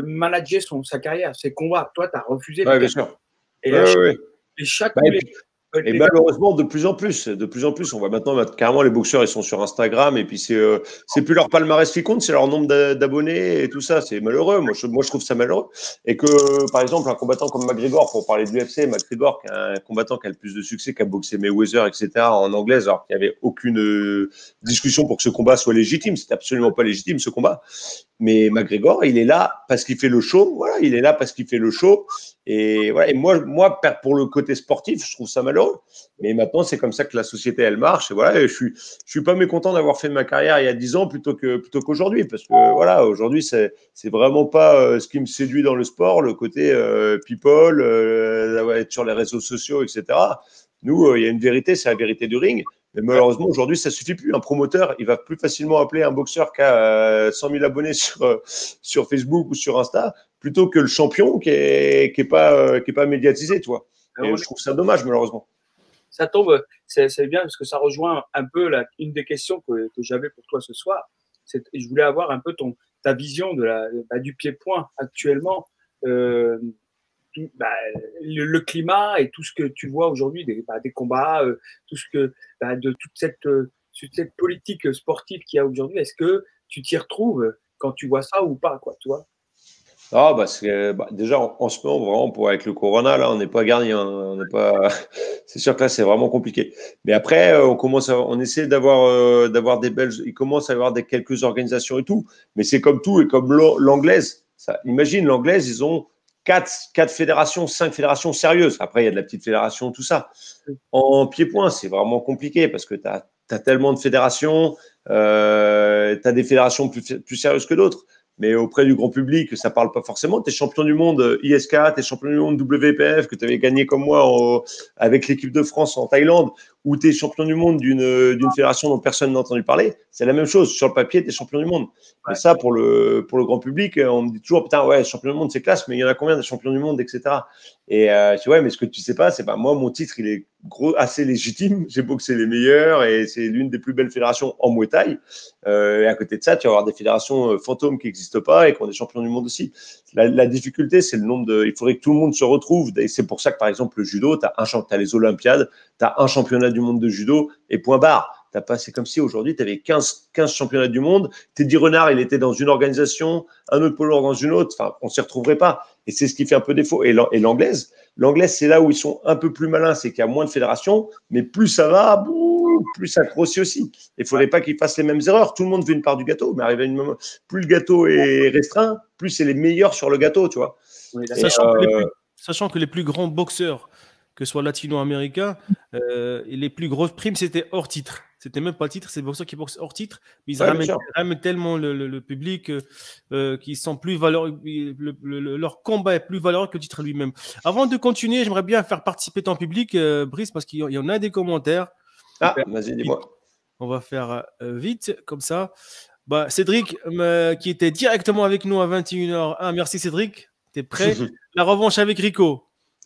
manager sa carrière, ses combats. Toi, tu as refusé. Oui, bien sûr. Et chaque Et malheureusement, de plus en plus, on voit maintenant carrément les boxeurs, ils sont sur Instagram et puis c'est plus leur palmarès qui compte, c'est leur nombre d'abonnés et tout ça. C'est malheureux. Moi, je trouve ça malheureux. Et que, par exemple, un combattant comme McGregor, pour parler de l'UFC, McGregor, qui est un combattant qui a le plus de succès, qui a boxé Mayweather, etc., en anglaise, alors qu'il n'y avait aucune discussion pour que ce combat soit légitime. C'est absolument pas légitime, ce combat. Mais McGregor, il est là parce qu'il fait le show. Voilà, il est là parce qu'il fait le show. Et voilà. Et moi, pour le côté sportif, je trouve ça malheureux. Mais maintenant, c'est comme ça que la société, elle marche. Et voilà, et je suis pas mécontent d'avoir fait ma carrière il y a 10 ans plutôt qu'aujourd'hui. Parce que voilà, aujourd'hui, c'est vraiment pas ce qui me séduit dans le sport, le côté people, être sur les réseaux sociaux, etc. Nous, il y a une vérité, c'est la vérité du ring. Mais malheureusement, aujourd'hui, ça suffit plus. Un promoteur, il va plus facilement appeler un boxeur qui a 100 000 abonnés sur Facebook ou sur Insta, plutôt que le champion qui est pas médiatisé, tu vois. Et je trouve ça dommage, malheureusement. Ça tombe, c'est bien parce que ça rejoint un peu une des questions que j'avais pour toi ce soir. Je voulais avoir un peu ta vision du pied-point actuellement. Le climat et tout ce que tu vois aujourd'hui, des combats, tout ce que de toute cette politique sportive qu'il y a aujourd'hui, est-ce que tu t'y retrouves quand tu vois ça ou pas, quoi, tu vois? Ah déjà en ce moment vraiment avec le corona là on n'est pas garni, hein, on n'est pas c'est sûr que là c'est vraiment compliqué. Mais après on essaie d'avoir des belles, il commence à y avoir quelques organisations et tout, mais c'est comme tout et comme l'anglaise. Imagine l'anglaise, ils ont quatre fédérations, 5 fédérations sérieuses. Après il y a de la petite fédération, tout ça. En pied-point, c'est vraiment compliqué parce que tu as tellement de fédérations, tu as des fédérations plus sérieuses que d'autres. Mais auprès du grand public, ça parle pas forcément. Tu es champion du monde ISK, tu es champion du monde WPF, que tu avais gagné comme moi avec l'équipe de France en Thaïlande, ou tu es champion du monde d'une fédération dont personne n'a entendu parler. C'est la même chose. Sur le papier, tu es champion du monde. Mais ça, pour le grand public, on me dit toujours, putain, ouais, champion du monde, c'est classe, mais il y en a combien de champions du monde, etc. Et tu vois, mais ce que tu sais pas, c'est pas moi, mon titre, il est assez légitime. J'ai boxé les meilleurs et c'est l'une des plus belles fédérations en Muay Thai. Et à côté de ça, tu vas avoir des fédérations fantômes qui n'existent pas et qui ont des champions du monde aussi. La difficulté, c'est le nombre de. Il faudrait que tout le monde se retrouve. Et c'est pour ça que, par exemple, le judo, tu as les Olympiades, tu as un championnat du monde de judo et point barre. C'est comme si aujourd'hui, tu avais 15 championnats du monde. Teddy Renard, il était dans une organisation, un autre polar dans une autre. Enfin, on ne s'y retrouverait pas. Et c'est ce qui fait un peu défaut. Et l'anglaise, c'est là où ils sont un peu plus malins, c'est qu'il y a moins de fédérations, mais plus ça va, plus ça grossit aussi. Il ne faudrait pas qu'ils fassent les mêmes erreurs. Tout le monde veut une part du gâteau, mais arrivé à une moment, plus le gâteau est restreint, plus c'est les meilleurs sur le gâteau, tu vois. Oui, sachant que les plus grands boxeurs, que ce soit latino-américains, les plus grosses primes, c'était hors titre. C'était même pas titre, c'est les boxeurs qui boxent hors titre. Mais ils ramènent tellement le public qu'ils sont plus valeureux. Leur combat est plus valeureux que le titre lui-même. Avant de continuer, j'aimerais bien faire participer ton public, Brice, parce qu'il y en a des commentaires. Ah, vas-y, dis-moi. On va faire vite, comme ça. Cédric, qui était directement avec nous à 21h01. Merci Cédric. T'es prêt? La revanche avec Rico.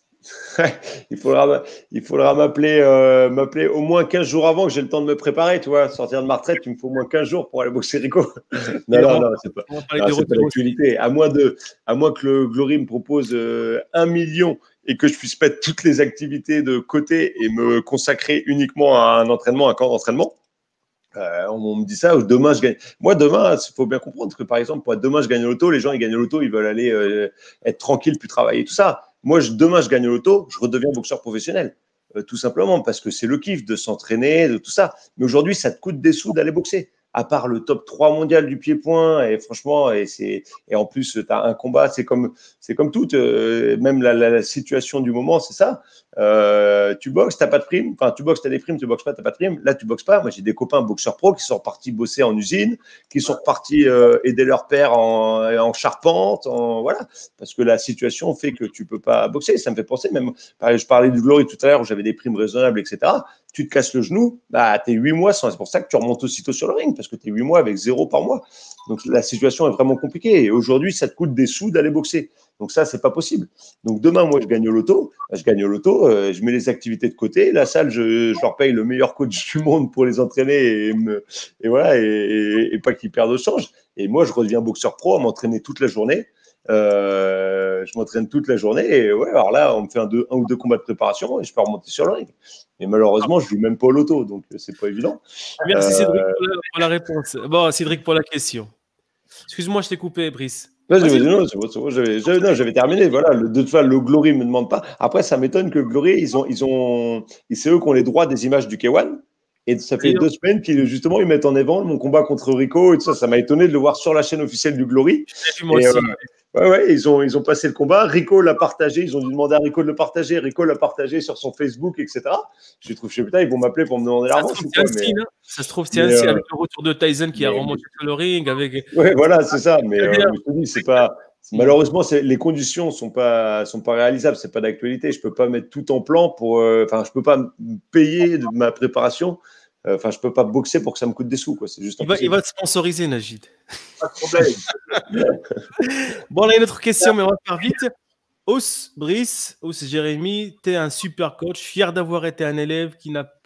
Il faudra m'appeler au moins 15 jours avant que j'ai le temps de me préparer, tu vois. Sortir de ma retraite, il me faut au moins 15 jours pour aller boxer Rico. non, c'est pas l'actualité. À moins que le Glory me propose 1 million et que je puisse mettre toutes les activités de côté et me consacrer uniquement à un entraînement, un camp d'entraînement. On me dit ça, demain je gagne. Moi, demain, il faut bien comprendre que par exemple, moi, demain je gagne au loto, les gens ils gagnent au loto, ils veulent aller être tranquilles, puis travailler, tout ça. Moi, demain je gagne au loto, je redeviens boxeur professionnel. Tout simplement parce que c'est le kiff de s'entraîner, de tout ça. Mais aujourd'hui, ça te coûte des sous d'aller boxer. À part le top 3 mondial du pied-point, et franchement, et en plus, tu as un combat, c'est comme tout, même la situation du moment, c'est ça. Tu boxes, tu n'as pas de prime. Enfin, tu boxes, tu as des primes, tu boxes pas, tu n'as pas de prime. Là, tu boxes pas. Moi, j'ai des copains boxeurs pro qui sont repartis bosser en usine, qui sont repartis aider leur père en charpente, voilà. Parce que la situation fait que tu peux pas boxer. Ça me fait penser, même, je parlais du Glory tout à l'heure où j'avais des primes raisonnables, etc. Tu te casses le genou, tu es 8 mois sans. C'est pour ça que tu remontes aussitôt sur le ring, parce que tu es 8 mois avec 0 par mois. Donc, la situation est vraiment compliquée. Et aujourd'hui, ça te coûte des sous d'aller boxer. Donc, ça, c'est pas possible. Donc, demain, moi, je gagne au loto. Je mets les activités de côté. La salle, je leur paye le meilleur coach du monde pour les entraîner et voilà, et pas qu'ils perdent au change. Et moi, je redeviens boxeur pro à m'entraîner toute la journée. Je m'entraîne toute la journée. Et ouais, alors là, on me fait un ou deux combats de préparation et je peux remonter sur le ring. Et malheureusement, je joue même pas au loto, donc c'est pas évident. Merci Cédric pour la réponse. Bon, Cédric pour la question. Excuse-moi, je t'ai coupé, Brice. Non, j'avais terminé. Voilà, de toute façon, le Glory me demande pas. Après, ça m'étonne que le Glory, c'est eux qui ont les droits des images du K1. Et ça fait 2 semaines qu'ils, justement, ils mettent en avant mon combat contre Rico et tout ça. Ça m'a étonné de le voir sur la chaîne officielle du Glory. Moi aussi. Ouais, ils ont passé le combat. Rico l'a partagé. Ils ont dû demander à Rico de le partager. Rico l'a partagé sur son Facebook, etc. Je trouve, je sais putain, ils vont m'appeler pour me demander la revanche. Ça se trouve, c'est ainsi avec le retour de Tyson qui a remonté sur le ring. Ouais, voilà, c'est ça. Mais je te dis, c'est pas. Malheureusement, les conditions sont pas réalisables. C'est pas d'actualité. Je peux pas mettre tout en plan pour. Enfin, je peux pas payer de ma préparation. Enfin, je peux pas boxer pour que ça me coûte des sous, quoi. C'est juste. Il va te sponsoriser, Najid. Pas de problème. Bon, on a une autre question, mais on va faire vite. Ous Jérémy, tu es un super coach, fier d'avoir été un élève qui n'a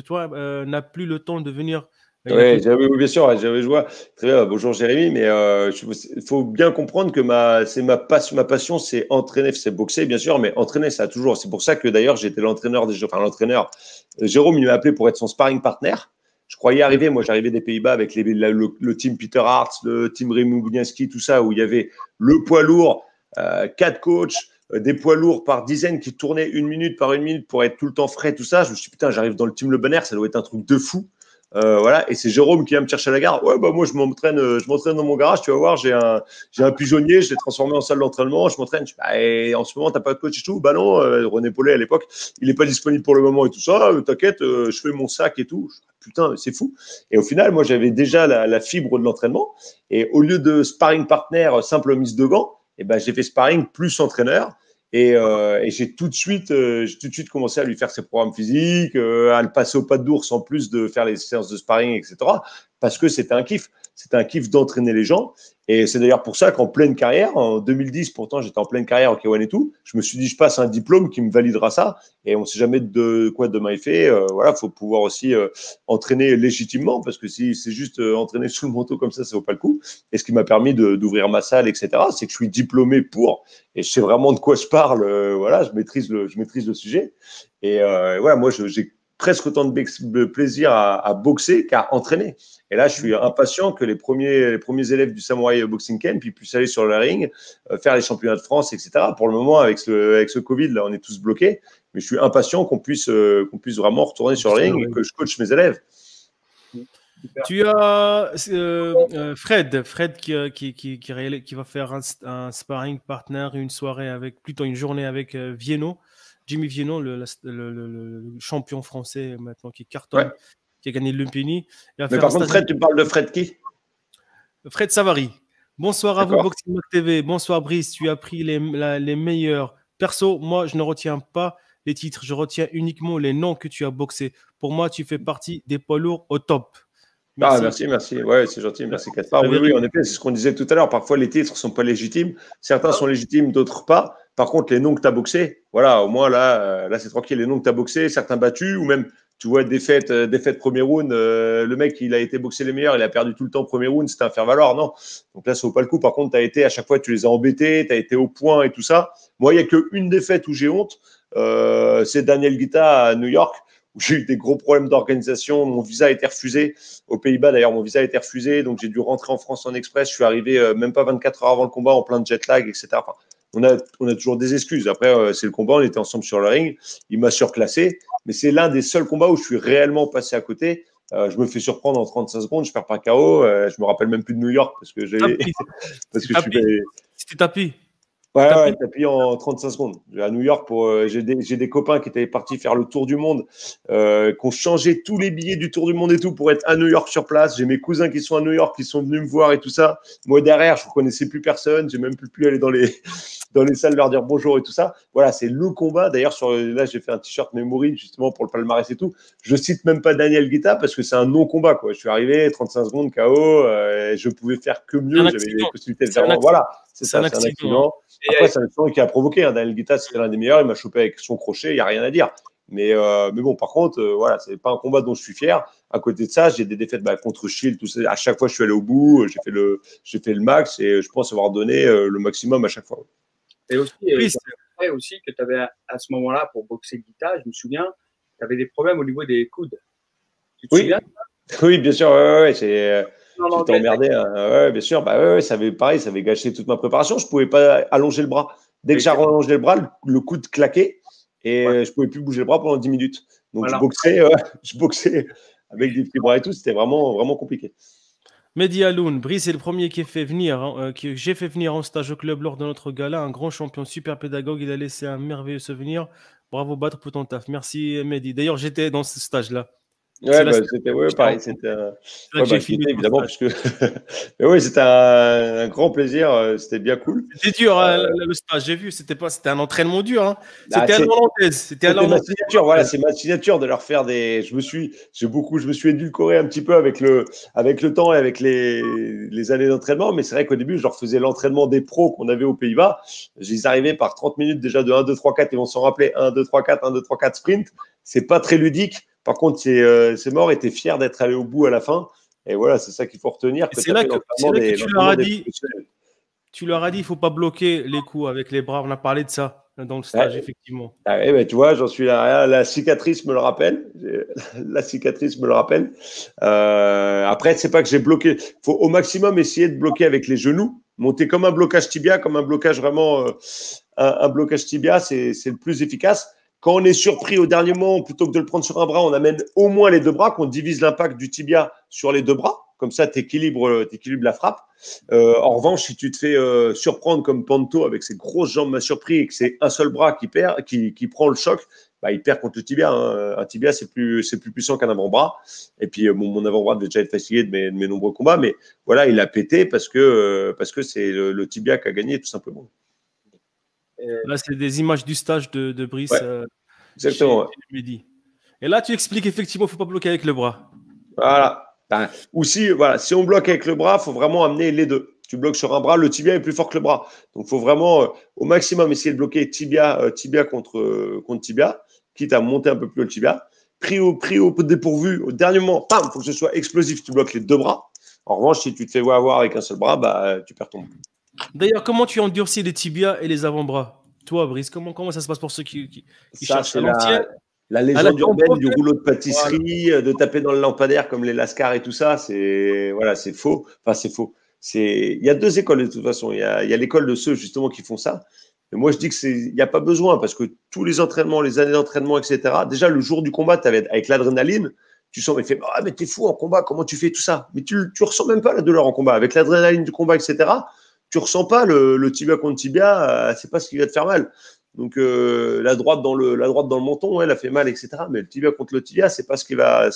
plus le temps de venir. Oui, bien sûr, j'avais joué. Très bien, bonjour Jérémy, mais il faut bien comprendre que ma passion, c'est entraîner, c'est boxer, bien sûr, mais entraîner, ça a toujours. C'est pour ça que d'ailleurs, j'étais l'entraîneur l'entraîneur. Jérôme, il m'a appelé pour être son sparring partner. Je croyais arriver, moi j'arrivais des Pays-Bas avec le team Peter Hart, le team Raymond Bouniaski, tout ça, où il y avait le poids lourd, 4 coachs, des poids lourds par dizaines qui tournaient 1 minute par 1 minute pour être tout le temps frais, tout ça. Je me suis dit, putain, j'arrive dans le team Le Bonheur, ça doit être un truc de fou. Voilà, et c'est Jérôme qui vient me chercher à la gare. Ouais, bah moi je m'entraîne dans mon garage, tu vas voir, j'ai un pigeonnier, je l'ai transformé en salle d'entraînement, je m'entraîne. En ce moment, t'as pas de coach et tout? Bah non, René Paulet à l'époque, il est pas disponible pour le moment et tout ça. T'inquiète, je fais mon sac et tout. Putain, c'est fou. Et au final, moi j'avais déjà la fibre de l'entraînement. Et au lieu de sparring partner simple mise de gants, ben, j'ai fait sparring plus entraîneur. Et j'ai tout de suite commencé à lui faire ses programmes physiques, à le passer au pas d'ours en plus de faire les séances de sparring, etc. Parce que c'était un kiff. C'était un kiff d'entraîner les gens. Et c'est d'ailleurs pour ça qu'en pleine carrière, en 2010, pourtant j'étais en pleine carrière au K1 et tout, je me suis dit, je passe un diplôme qui me validera ça. Et on ne sait jamais de quoi demain est fait. Voilà, il faut pouvoir aussi entraîner légitimement, parce que si c'est juste entraîner sous le manteau comme ça ne vaut pas le coup. Et ce qui m'a permis d'ouvrir ma salle, etc., c'est que je suis diplômé pour, et je sais vraiment de quoi je parle. Voilà, je maîtrise le sujet. Et voilà, moi, j'ai presque autant de plaisir à boxer qu'à entraîner. Et là, je suis impatient que les premiers élèves du Samouraï Boxing Camp puis puissent aller sur le ring, faire les championnats de France, etc. Pour le moment, avec ce Covid, là, on est tous bloqués. Mais je suis impatient qu'on puisse vraiment retourner sur le ring et que je coach mes élèves. Tu as Fred qui va faire un sparring partner, une soirée plutôt une journée avec Vienno. Jimmy Vienno, le champion français maintenant qui cartonne, qui a gagné le Lumpini. Mais par contre, Fred, tu parles de Fred qui? Fred Savary. Bonsoir à vous, Boxing Mac TV. Bonsoir, Brice. Tu as pris les meilleurs. Perso, moi, je ne retiens pas les titres. Je retiens uniquement les noms que tu as boxés. Pour moi, tu fais partie des poids lourds au top. Merci. Ouais, c'est gentil. Merci, Caspar. Oui, en effet, c'est ce qu'on disait tout à l'heure. Parfois, les titres ne sont pas légitimes. Certains sont légitimes, d'autres pas. Par contre, les noms que tu as boxés, voilà, au moins là c'est tranquille. Les noms que tu as boxés, certains battus, ou même, tu vois, défaite premier round. Le mec, il a été boxé les meilleurs, il a perdu tout le temps premier round, c'était un faire-valoir. Non. Donc là, ça vaut pas le coup. Par contre, tu as été, à chaque fois, tu les as embêtés, tu as été au point et tout ça. Moi, il n'y a qu'une défaite où j'ai honte. C'est Daniel Guita à New York, où j'ai eu des gros problèmes d'organisation. Mon visa a été refusé. Aux Pays-Bas, d'ailleurs, mon visa a été refusé. Donc, j'ai dû rentrer en France en express. Je suis arrivé même pas 24 heures avant le combat, en plein de jet lag, etc. Enfin, on a toujours des excuses. Après, c'est le combat. On était ensemble sur le ring. Il m'a surclassé. Mais c'est l'un des seuls combats où je suis réellement passé à côté. Je me fais surprendre en 35 secondes. Je perds pas KO. Je me rappelle même plus de New York parce que C'était tapis. Ouais, tapis en 35 secondes. À New York, j'ai des copains qui étaient partis faire le tour du monde, qui ont changé tous les billets du tour du monde et tout pour être à New York sur place. J'ai mes cousins qui sont à New York, qui sont venus me voir et tout ça. Moi, derrière, je ne connaissais plus personne. J'ai même pu aller dans les salles leur dire bonjour et tout ça. Voilà, c'est le combat. D'ailleurs, là, j'ai fait un t-shirt Memory justement pour le palmarès et tout. Je cite même pas Daniel Guita parce que c'est un non-combat, quoi. Je suis arrivé, 35 secondes KO, je pouvais faire que mieux. J'avais les possibilités de faire. Voilà, c'est un accident. Après, c'est un accident qui a provoqué. Daniel Guita, c'était l'un des meilleurs. Il m'a chopé avec son crochet. Il n'y a rien à dire. Mais bon, par contre, voilà, c'est pas un combat dont je suis fier. à côté de ça, j'ai des défaites contre Shield, tout ça. À chaque fois, je suis allé au bout, j'ai fait le max et je pense avoir donné le maximum à chaque fois. Et aussi, aussi que tu avais à ce moment-là, pour boxer Guita, je me souviens, tu avais des problèmes au niveau des coudes. Tu te souviens? Oui, bien sûr. J'étais emmerdé. Ouais, bien sûr. Ça avait gâché toute ma préparation. Je ne pouvais pas allonger le bras. Dès que j'ai allongé le bras, le coude claquait et je ne pouvais plus bouger le bras pendant 10 minutes. Donc, je boxais avec des petits bras et tout. C'était vraiment, vraiment compliqué. Mehdi Aloun, Brice est le premier que j'ai fait venir en stage au club lors de notre gala. Un grand champion, super pédagogue. Il a laissé un merveilleux souvenir. Bravo, battre pour ton taf. Merci, Mehdi. D'ailleurs, j'étais dans ce stage-là. C'était pareil. C'était évidemment parce que c'était un grand plaisir. C'était bien cool. C'était dur le stage. J'ai vu. C'était un entraînement dur. Hein. C'était à l'hollandaise. C'était ma signature. Voilà, c'est ma signature de leur faire des. Je me suis édulcoré un petit peu avec le temps et avec les années d'entraînement. Mais c'est vrai qu'au début, je leur faisais l'entraînement des pros qu'on avait aux Pays-Bas. Ils arrivaient par 30 minutes déjà de 1, 2, 3, 4. Ils vont s'en rappeler 1, 2, 3, 4, 1, 2, 3, 4 sprint. C'est pas très ludique. Par contre, c'est mort et tu es fier d'être allé au bout à la fin. Et voilà, c'est ça qu'il faut retenir. C'est là que tu leur as dit, il ne faut pas bloquer les coups avec les bras. On a parlé de ça dans le stage, effectivement. Tu vois, j'en suis là. La cicatrice me le rappelle. Après, c'est pas que j'ai bloqué. Il faut au maximum essayer de bloquer avec les genoux. Monter comme un blocage tibia, comme un blocage vraiment… un blocage tibia, c'est le plus efficace. Quand on est surpris au dernier moment, plutôt que de le prendre sur un bras, on amène au moins les deux bras, qu'on divise l'impact du tibia sur les deux bras. Comme ça, tu équilibres la frappe. En revanche, si tu te fais surprendre comme Panto avec ses grosses jambes m'a surpris et que c'est un seul bras qui prend le choc, il perd contre le tibia. Hein. Un tibia, c'est plus puissant qu'un avant-bras. Et puis, mon avant-bras devait déjà être fatigué de mes nombreux combats. Mais voilà, il a pété parce que c'est le tibia qui a gagné, tout simplement. Là, c'est des images du stage de Brice. Exactement. Mehdi. Et là, tu expliques effectivement, il ne faut pas bloquer avec le bras. Voilà. Ou si on bloque avec le bras, il faut vraiment amener les deux. Tu bloques sur un bras, le tibia est plus fort que le bras. Donc, il faut vraiment au maximum essayer de bloquer tibia contre tibia, quitte à monter un peu plus le tibia. Pris au dépourvu, au dernier moment, il faut que ce soit explosif. Tu bloques les deux bras. En revanche, si tu te fais avoir avec un seul bras, tu perds ton bras. D'ailleurs, comment tu endurcis les tibias et les avant-bras? Toi, Brice, comment ça se passe pour ceux qui cherchent à l'ancienne? La légende urbaine du rouleau de pâtisserie, de taper dans le lampadaire comme les Lascars et tout ça, c'est faux. Enfin, c'est faux. Il y a deux écoles de toute façon. Il y a l'école de ceux justement qui font ça. Et moi, je dis il n'y a pas besoin parce que tous les entraînements, les années d'entraînement, etc. Déjà, le jour du combat, avec l'adrénaline, tu sens, mais t'es fou en combat, comment tu fais tout ça? Mais tu ressens même pas la douleur en combat. Avec l'adrénaline du combat, etc., tu ressens pas le tibia contre tibia, c'est pas ce qui va te faire mal. Donc la droite dans le menton, elle a fait mal, etc. Mais le tibia contre le tibia, c'est pas ce qui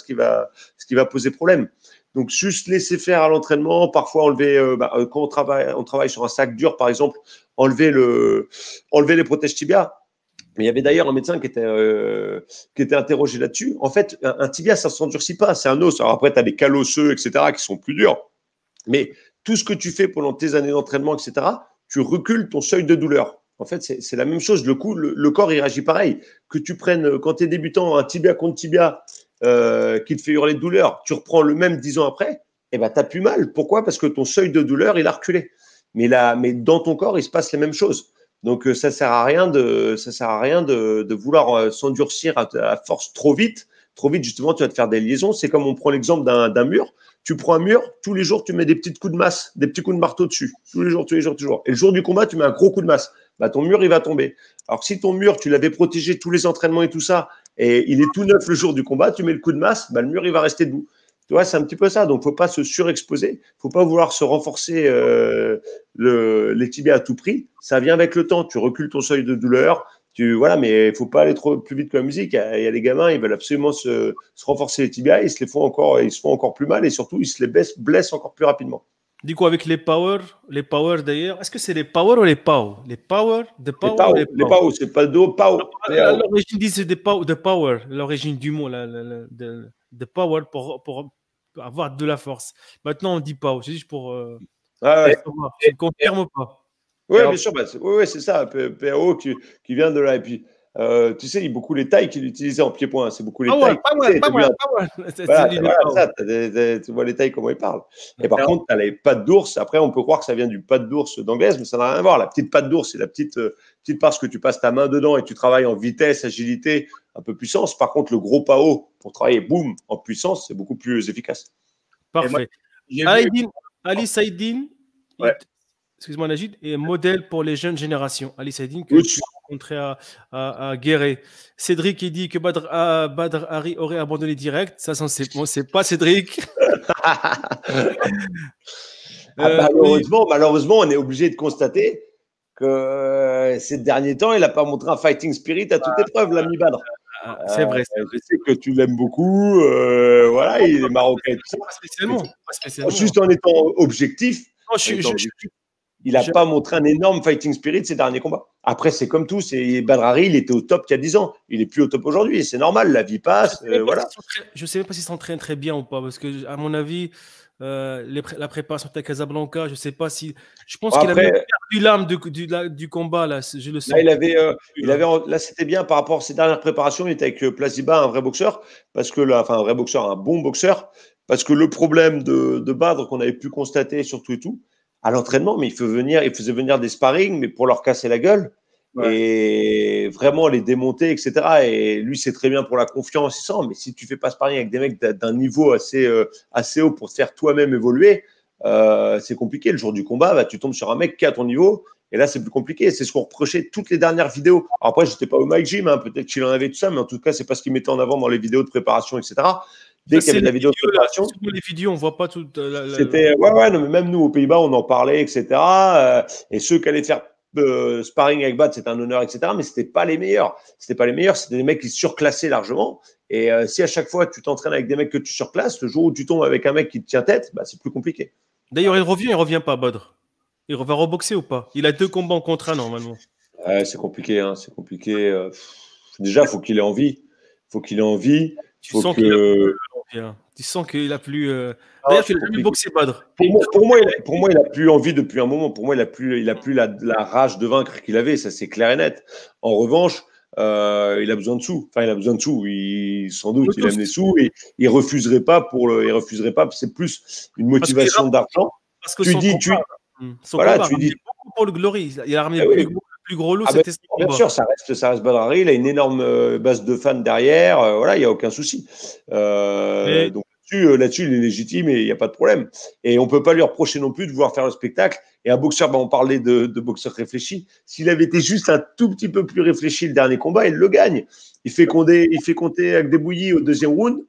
va poser problème. Donc juste laisser faire à l'entraînement, parfois enlever quand on travaille sur un sac dur par exemple, enlever les protèges tibia. Mais il y avait d'ailleurs un médecin qui était interrogé là-dessus. En fait, un tibia, ça ne s'endurcit pas, c'est un os. Alors après, tu as les calosseux, etc., qui sont plus durs. Mais tout ce que tu fais pendant tes années d'entraînement, etc., tu recules ton seuil de douleur. En fait, c'est la même chose. Le corps, il réagit pareil. Que tu prennes, quand tu es débutant, un tibia contre tibia qui te fait hurler de douleur, tu reprends le même 10 ans après, tu n'as plus mal. Pourquoi? Parce que ton seuil de douleur, il a reculé. Mais dans ton corps, il se passe les mêmes choses. Donc, ça sert à rien de vouloir s'endurcir à force trop vite. Trop vite, justement, tu vas te faire des liaisons. C'est comme on prend l'exemple d'un mur. Tu prends un mur, tous les jours, tu mets des petits coups de masse, des petits coups de marteau dessus. Tous les jours. Et le jour du combat, tu mets un gros coup de masse. Ton mur, il va tomber. Alors, si ton mur, tu l'avais protégé tous les entraînements et tout ça, et il est tout neuf le jour du combat, tu mets le coup de masse, le mur, il va rester debout. Tu vois, c'est un petit peu ça. Donc, il ne faut pas se surexposer. Il ne faut pas vouloir se renforcer les tibias à tout prix. Ça vient avec le temps. Tu recules ton seuil de douleur. Mais il ne faut pas aller trop plus vite que la musique. Il y a des gamins, ils veulent absolument se renforcer les tibias. Ils se font encore plus mal et surtout, ils se les blessent encore plus rapidement. Du coup, avec les power d'ailleurs, est-ce que c'est les power ou les pow? Les power, les pow, c'est pas le dos, pow. À l'origine, c'est de power, l'origine du mot, de power pour avoir de la force. Maintenant, on dit pow, c'est juste pour savoir. Tu ne confirmes pas. Oui, bien sûr, c'est ça, PAO qui vient de là. Et puis, Tu sais, il y a beaucoup les tailles qu'il utilisait en pied-point. C'est beaucoup les Ah tailles. ouais, pas mal, pas mal, pas mal. Voilà, ça, tu vois les tailles, comment ils parlent. Et par contre, tu as les pattes d'ours. Après, on peut croire que ça vient du patte d'ours d'anglaise, mais ça n'a rien à voir. La petite patte d'ours, c'est la petite parce que tu passes ta main dedans et tu travailles en vitesse, agilité, un peu puissance. Par contre, le gros pao, pour travailler, boum, en puissance, c'est beaucoup plus efficace. Parfait. Ali Saïdine, ouais. Excuse-moi Najid, est modèle pour les jeunes générations. Ali Saïdine, que tu as rencontré à Guéret. Cédric, il dit que Badr Hari aurait abandonné direct. Ça, c'est pas Cédric. Malheureusement, on est obligé de constater que ces derniers temps, il n'a pas montré un fighting spirit à toute épreuve, l'ami Badr. C'est vrai. Je sais que tu l'aimes beaucoup. Voilà, il est marocain et tout ça. Pas spécialement. Juste en étant objectif. Non, il n'a pas montré un énorme fighting spirit ces derniers combats. Après, c'est comme tout. Badr Hari, il était au top il y a 10 ans. Il est plus au top aujourd'hui. C'est normal, la vie passe. Voilà. Je ne sais même pas s'il s'entraîne très bien ou pas. Parce que, à mon avis, la préparation de Casablanca, je ne sais pas si. Je pense qu'il a même perdu l'âme du combat. Là, je le sens. Là, là, c'était bien par rapport à ses dernières préparations. Il était avec Plaziba, un vrai boxeur. Un vrai boxeur, un bon boxeur. Parce que le problème de Badr qu'on avait pu constater, surtout et tout, à l'entraînement, mais il faisait venir des sparring, mais pour leur casser la gueule et vraiment les démonter, etc. Et lui, c'est très bien pour la confiance, il sent, mais si tu fais pas sparring avec des mecs d'un niveau assez haut pour te faire toi-même évoluer, c'est compliqué. Le jour du combat, tu tombes sur un mec qui est à ton niveau, et là, c'est plus compliqué. C'est ce qu'on reprochait toutes les dernières vidéos. Alors après, j'étais pas au Mike Gym, peut-être qu'il en avait tout ça, mais en tout cas, c'est pas ce qu'il mettait en avant dans les vidéos de préparation, etc. Dès qu'il y avait la vidéo de préparation, les vidéos, on voit pas tout. C'était non, mais même nous aux Pays-Bas, on en parlait, etc. Et ceux qui allaient faire sparring avec Badr, c'était un honneur, etc. Mais c'était pas les meilleurs. C'était des mecs qui surclassaient largement. Et si à chaque fois tu t'entraînes avec des mecs que tu surclasses, le jour où tu tombes avec un mec qui te tient tête, c'est plus compliqué. D'ailleurs, il revient pas, Badr. Il va reboxer ou pas? Il a 2 combats en contre 1 normalement. C'est compliqué, hein, c'est compliqué. Déjà, faut qu'il ait envie. Tu sens qu'il a plus. D'ailleurs, tu n'as jamais boxé, Badr. Pour moi, il a plus envie depuis un moment. Pour moi, il a plus la rage de vaincre qu'il avait. Ça, c'est clair et net. En revanche, il a besoin de sous. Enfin, il a besoin de sous. Sans doute, il aime les sous et il refuserait pas C'est plus une motivation d'argent. Parce que son combat a ramené beaucoup pour le Glory. Il a ramené le plus gros lot, c'était son combat. Bien sûr, ça reste Badr Hari. Il a une énorme base de fans derrière. Voilà, il n'y a aucun souci. Donc là-dessus, il est légitime et il n'y a pas de problème. Et on ne peut pas lui reprocher non plus de vouloir faire le spectacle. Et un boxeur, on parlait de boxeur réfléchi. S'il avait été juste un tout petit peu plus réfléchi le dernier combat, il le gagne. Il fait compter avec des bouillies au deuxième round.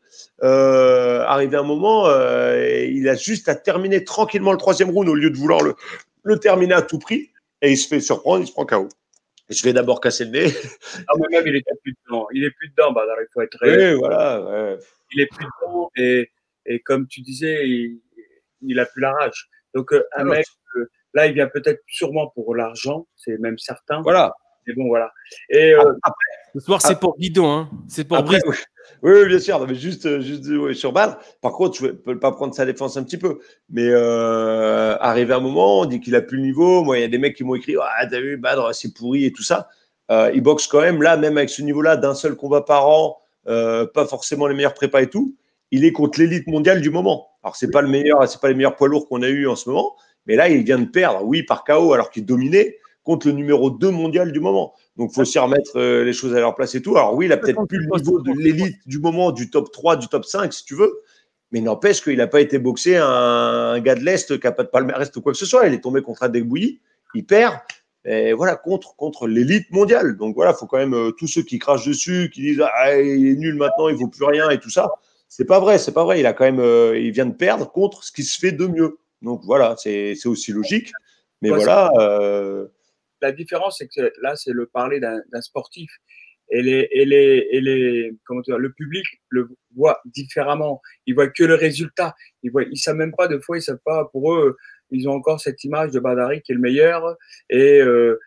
Arrivé un moment, il a juste à terminer tranquillement le troisième round au lieu de vouloir le terminer à tout prix. Et il se fait surprendre, il se prend KO. Et je vais d'abord casser le nez. Ah, mais même, il est plus dedans. Il est plus dedans, Badr. Il faut être réel. Oui, voilà. Ouais. Il est plus dedans. Et comme tu disais, il a plus la rage. Donc, un mec, là, il vient peut-être sûrement pour l'argent. C'est même certain. Voilà. Mais bon, voilà. Et après, ce soir, c'est pour Guidon. Hein. C'est pour Brice. Oui, bien sûr. Mais juste sur Badr. Par contre, je ne peux pas prendre sa défense un petit peu. Mais arrivé un moment, on dit qu'il a plus le niveau. Moi, il y a des mecs qui m'ont écrit t'as vu, Badr, c'est pourri et tout ça. Il boxe quand même, là, même avec ce niveau-là, d'un seul combat par an, pas forcément les meilleurs prépas et tout. Il est contre l'élite mondiale du moment. Alors, c'est pas les meilleurs poids lourds qu'on a eu en ce moment. Mais là, il vient de perdre, oui, par KO, alors qu'il dominait contre le numéro 2 mondial du moment. Donc, il faut aussi remettre les choses à leur place et tout. Alors, oui, il a peut-être plus le niveau de l'élite du moment, du top 3, du top 5, si tu veux. Mais n'empêche qu'il n'a pas été boxé un gars de l'Est qui n'a pas de palmarès ou quoi que ce soit. Il est tombé contre un Dembouilly, il perd. Et voilà, contre l'élite mondiale. Donc, voilà, il faut quand même tous ceux qui crachent dessus, qui disent il est nul maintenant, il ne vaut plus rien et tout ça. C'est pas vrai. Il a quand même, il vient de perdre contre ce qui se fait de mieux. Donc, voilà, c'est aussi logique. Mais voilà. La différence, c'est que là, c'est le parler d'un sportif. Et comment dire, le public le voit différemment. Ils voient que le résultat. Ils savent même pas, des fois, ils savent pas, pour eux, ils ont encore cette image de Badr Hari qui est le meilleur. Et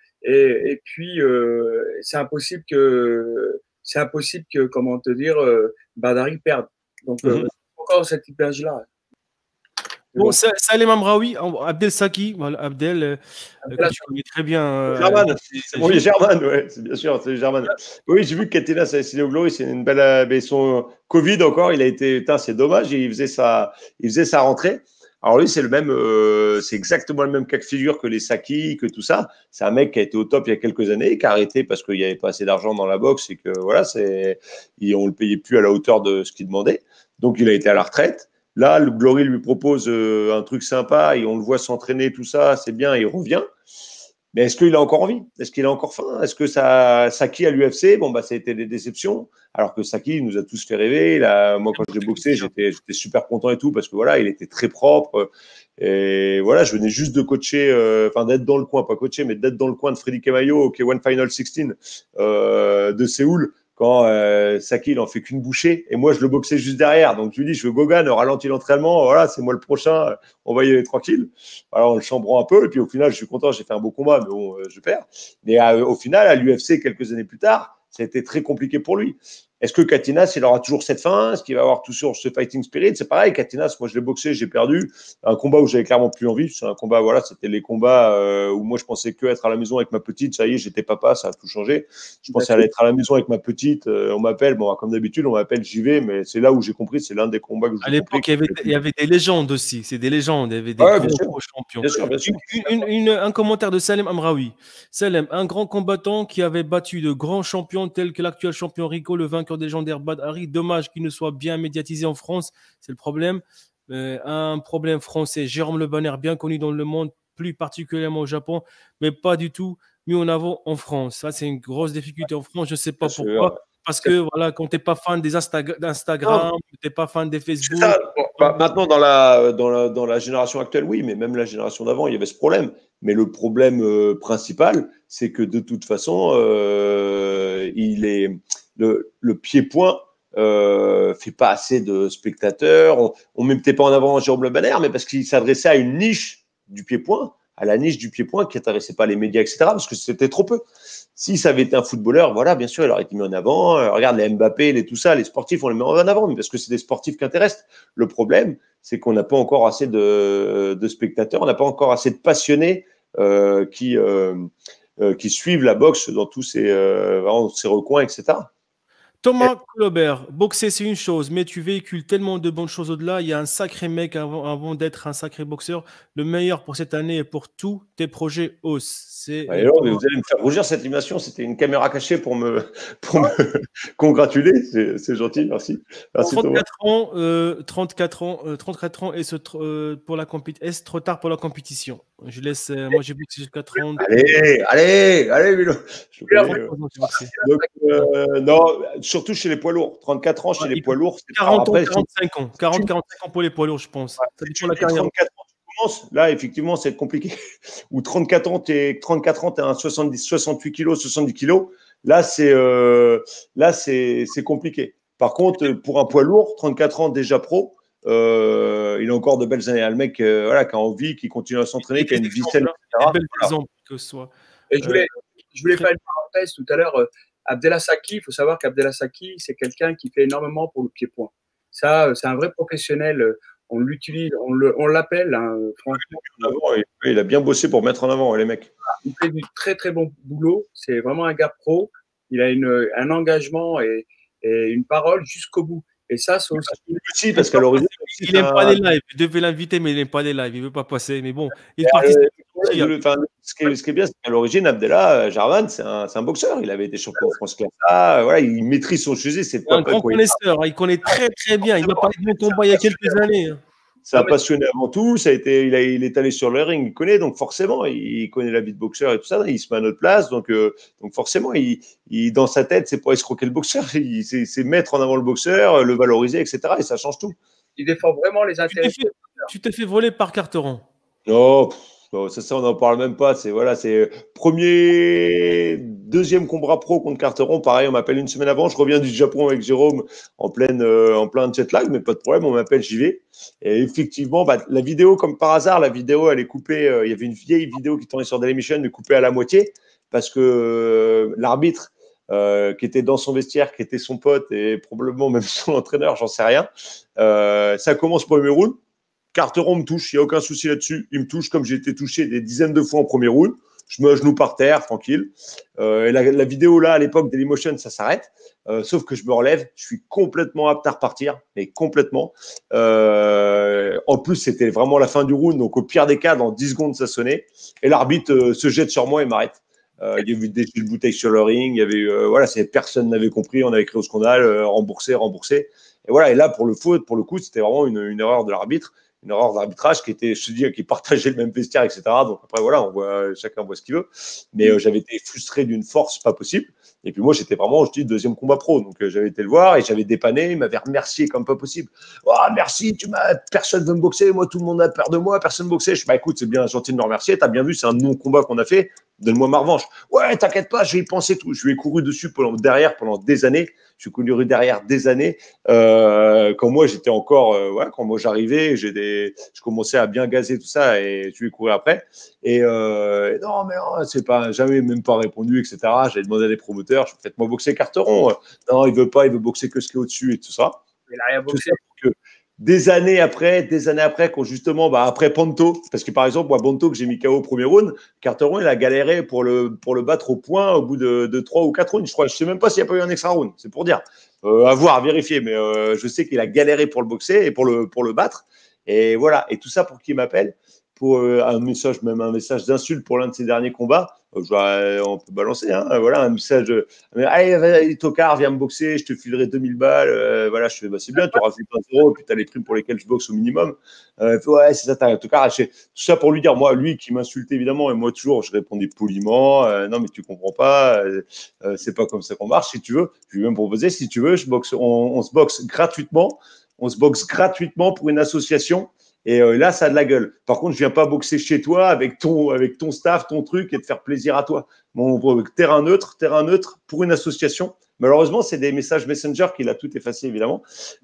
puis, c'est impossible que, comment te dire, Badr Hari perde. Donc, encore cette image-là. Bon, Salem Amraoui, Abdel Saki, voilà, Abdel, que tu connais très bien. German, oui, German, ouais, c'est bien sûr, c'est German. Oui, j'ai vu que Katina s'est signé au Glory, c'est une belle. Mais son Covid encore, il a été. Putain, c'est dommage, il faisait sa rentrée. Alors lui, c'est le même, c'est exactement le même cas de figure que les Saki, que tout ça. C'est un mec qui a été au top il y a quelques années, qui a arrêté parce qu'il n'y avait pas assez d'argent dans la boxe et que voilà, on le payait plus à la hauteur de ce qu'il demandait. Donc il a été à la retraite. Là, le Glory lui propose un truc sympa et on le voit s'entraîner, tout ça, c'est bien, il revient. Mais est-ce qu'il a encore envie? Est-ce qu'il a encore faim? Est-ce que Saki à l'UFC, bon, bah, ça a été des déceptions. Alors que Saki nous a tous fait rêver. Là, moi, quand je l'ai boxé, j'étais super content et tout parce que voilà, il était très propre. Et voilà, je venais juste de coacher, d'être dans le coin, pas coacher, mais d'être dans le coin de Freddy Camayo au K1 Final 16 de Séoul. Quand Saki, il en fait qu'une bouchée, et moi, je le boxais juste derrière. Donc, je lui dis, je veux Gogan, ralentit l'entraînement, voilà, c'est moi le prochain, on va y aller tranquille. Alors, on le chambrant un peu, et puis au final, je suis content, j'ai fait un beau combat, mais bon, je perds. Mais au final, à l'UFC, quelques années plus tard, ça a été très compliqué pour lui. Est-ce que Katinas, il aura toujours cette fin? Est-ce qu'il va avoir toujours ce fighting spirit? C'est pareil, Katinas, moi je l'ai boxé, j'ai perdu. Un combat où j'avais clairement plus envie. C'est un combat, voilà, c'était les combats où moi je pensais que être à la maison avec ma petite, ça y est, j'étais papa, ça a tout changé. Je pensais aller être à la maison avec ma petite. On m'appelle, bon, comme d'habitude, on m'appelle, j'y vais, mais c'est là où j'ai compris, c'est l'un des combats que j'ai compris. À l'époque, il y avait des légendes aussi. C'est des légendes. Il y avait des gros champions. Bien sûr, bien sûr. Un commentaire de Salem Amraoui. Salem, un grand combattant qui avait battu de grands champions tels que l'actuel champion Rico, le vainqueur légendaire Bad Hari. Dommage qu'il ne soit bien médiatisé en France. C'est le problème. Un problème français. Jérôme Le Banner, bien connu dans le monde, plus particulièrement au Japon, mais pas du tout mis en avant en France. Ça, c'est une grosse difficulté en France. Je ne sais pas pourquoi. Parce que voilà, quand tu n'es pas fan d'Instagram, tu n'es pas fan des Facebook. Ça. Bon, maintenant, dans la génération actuelle, oui, mais même la génération d'avant, il y avait ce problème. Mais le problème principal, c'est que de toute façon, le pied-point fait pas assez de spectateurs. On ne mettait pas en avant Jérôme Le Banner, mais parce qu'il s'adressait à une niche du pied-point, à la niche du pied-point qui n'intéressait pas les médias, etc., parce que c'était trop peu. Si ça avait été un footballeur, voilà, bien sûr, il aurait été mis en avant. Regarde les Mbappé, tout ça, les sportifs, on les met en avant, mais parce que c'est des sportifs qui intéressent. Le problème, c'est qu'on n'a pas encore assez de spectateurs, on n'a pas encore assez de passionnés qui suivent la boxe dans tous ces recoins, etc. Thomas Colobert, boxer c'est une chose, mais tu véhicules tellement de bonnes choses au-delà. Il y a un sacré mec avant d'être un sacré boxeur. Le meilleur pour cette année et pour tous tes projets hausse. Alors, vous allez me faire rougir cette animation. C'était une caméra cachée pour me congratuler. C'est gentil, merci. Merci 34 ans et est-ce trop tard pour la compétition? Je laisse. Moi, j'ai boxé jusqu'à 30. Allez, Milo. Donc, non, surtout chez les poids lourds. 34 ans chez les poids lourds. 40 ans, 45 ans. 40-45 ans pour les poids lourds, je pense. Ça dépend de la carrière. 34 ans, tu commences. Là, effectivement, c'est compliqué. Ou 34 ans, tu es un 68 kilos, 70 kilos. Là, c'est compliqué. Par contre, pour un poids lourd, 34 ans déjà pro, il a encore de belles années. Le mec qui a envie, qui continue à s'entraîner, qui a une vie saine, etc. Belles exemples que ce soit. Et je voulais faire une parenthèse tout à l'heure. Abdel Saki, il faut savoir qu'Abdel Saki, c'est quelqu'un qui fait énormément pour le pied-point. Ça, c'est un vrai professionnel. On l'utilise, on l'appelle, hein, franchement. Il a bien bossé pour mettre en avant les mecs. Il fait du très très bon boulot. C'est vraiment un gars pro. Il a un engagement et une parole jusqu'au bout. Et ça, c'est aussi parce qu'à l'origine, il n'aime pas les lives. Il devait l'inviter, mais il n'aime pas les lives. Il ne veut pas passer. Mais bon, il participe. Ce qui est bien, c'est qu'à l'origine, Abdellah Jarvan, c'est un boxeur. Il avait été champion de France Classa. Voilà, il maîtrise son sujet. C'est un grand connaisseur. Il connaît très très bien. Il m'a parlé de mon combat il y a quelques années. C'est un passionné avant tout. Il est allé sur le ring, il connaît, donc forcément, il connaît la vie de boxeur et tout ça. Il se met à notre place, donc forcément, dans sa tête, c'est pas escroquer le boxeur, c'est mettre en avant le boxeur, le valoriser, etc. Et ça change tout. Il défend vraiment les intérêts. Tu t'es fait voler par Carteron. Non, ça on n'en parle même pas. C'est deuxième combat pro contre Carteron. Pareil, on m'appelle une semaine avant. Je reviens du Japon avec Jérôme en plein jet lag, mais pas de problème. On m'appelle, j'y vais. Et effectivement, la vidéo, comme par hasard, la vidéo, elle est coupée. Il y avait une vieille vidéo qui tournait sur Dailymotion, mais coupée à la moitié parce que l'arbitre qui était dans son vestiaire, qui était son pote et probablement même son entraîneur, j'en sais rien. Ça commence premier round. Carteron me touche, il n'y a aucun souci là-dessus. Il me touche comme j'ai été touché des dizaines de fois en premier round. Je me mets à genoux par terre, tranquille. Et la vidéo là, à l'époque, Dailymotion, ça s'arrête. Sauf que je me relève, je suis complètement apte à repartir, mais complètement. En plus, c'était vraiment la fin du round, donc au pire des cas, dans 10 secondes, ça sonnait. Et l'arbitre se jette sur moi et m'arrête. Il y a eu des bouteilles sur le ring, il y avait voilà, personne n'avait compris, on avait créé au scandale, remboursé. Et voilà, et là, pour le coup, c'était vraiment une erreur de l'arbitre. Une erreur d'arbitrage qui était, je te dis, qui partageait le même vestiaire, etc. Donc après, voilà, chacun voit ce qu'il veut. Mais j'avais été frustré d'une force pas possible. Et puis moi, j'étais vraiment, je dis, deuxième combat pro. Donc j'avais été le voir et j'avais dépanné. Il m'avait remercié comme pas possible. Oh, merci, personne veut me boxer. Moi, tout le monde a peur de moi. Personne ne boxait. Je dis, bah écoute, c'est bien gentil de me remercier. T'as bien vu, c'est un non-combat qu'on a fait. Donne-moi ma revanche. Ouais, t'inquiète pas, je vais y penser tout. Je lui ai couru dessus derrière pendant des années. Je suis couru derrière des années. Quand moi j'étais encore, quand moi j'arrivais, je commençais à bien gazer tout ça et je lui ai couru après. Et non, mais non, c'est pas, jamais même pas répondu, etc. J'avais demandé à des promoteurs, faites-moi boxer Carteron. Non, il veut pas, il veut boxer que ce qui est au-dessus et tout ça. Il a rien boxé. Des années après, quand justement, après Ponto, parce que par exemple, moi, Ponto, que j'ai mis KO au premier round, Carteron, il a galéré pour le battre au point au bout de 3 ou 4 rounds. Je crois, je sais même pas s'il n'y a pas eu un extra round, c'est pour dire. À voir, à vérifier, mais je sais qu'il a galéré pour le boxer et pour le battre. Et voilà, et tout ça pour qu'il m'appelle pour un message d'insulte pour l'un de ses derniers combats. On peut balancer, hein, voilà, un message. Allez, tocard, viens me boxer, je te filerai 2000 balles. Voilà, je fais, c'est bien, tu rajoutes un zéro, et puis tu as les primes pour lesquelles je boxe au minimum. Ouais, c'est ça, t'as un tocard. Tout ça pour lui dire, moi, lui qui m'insulte évidemment, et moi toujours, je répondais poliment, non, mais tu comprends pas, c'est pas comme ça qu'on marche. Si tu veux, je lui ai même proposé, si tu veux, on se boxe gratuitement. On se boxe gratuitement pour une association. Et là, ça a de la gueule. Par contre, je viens pas boxer chez toi avec ton staff, ton truc et te faire plaisir à toi. Bon, terrain neutre pour une association. Malheureusement, c'est des messages Messenger qu'il a tout effacé, évidemment.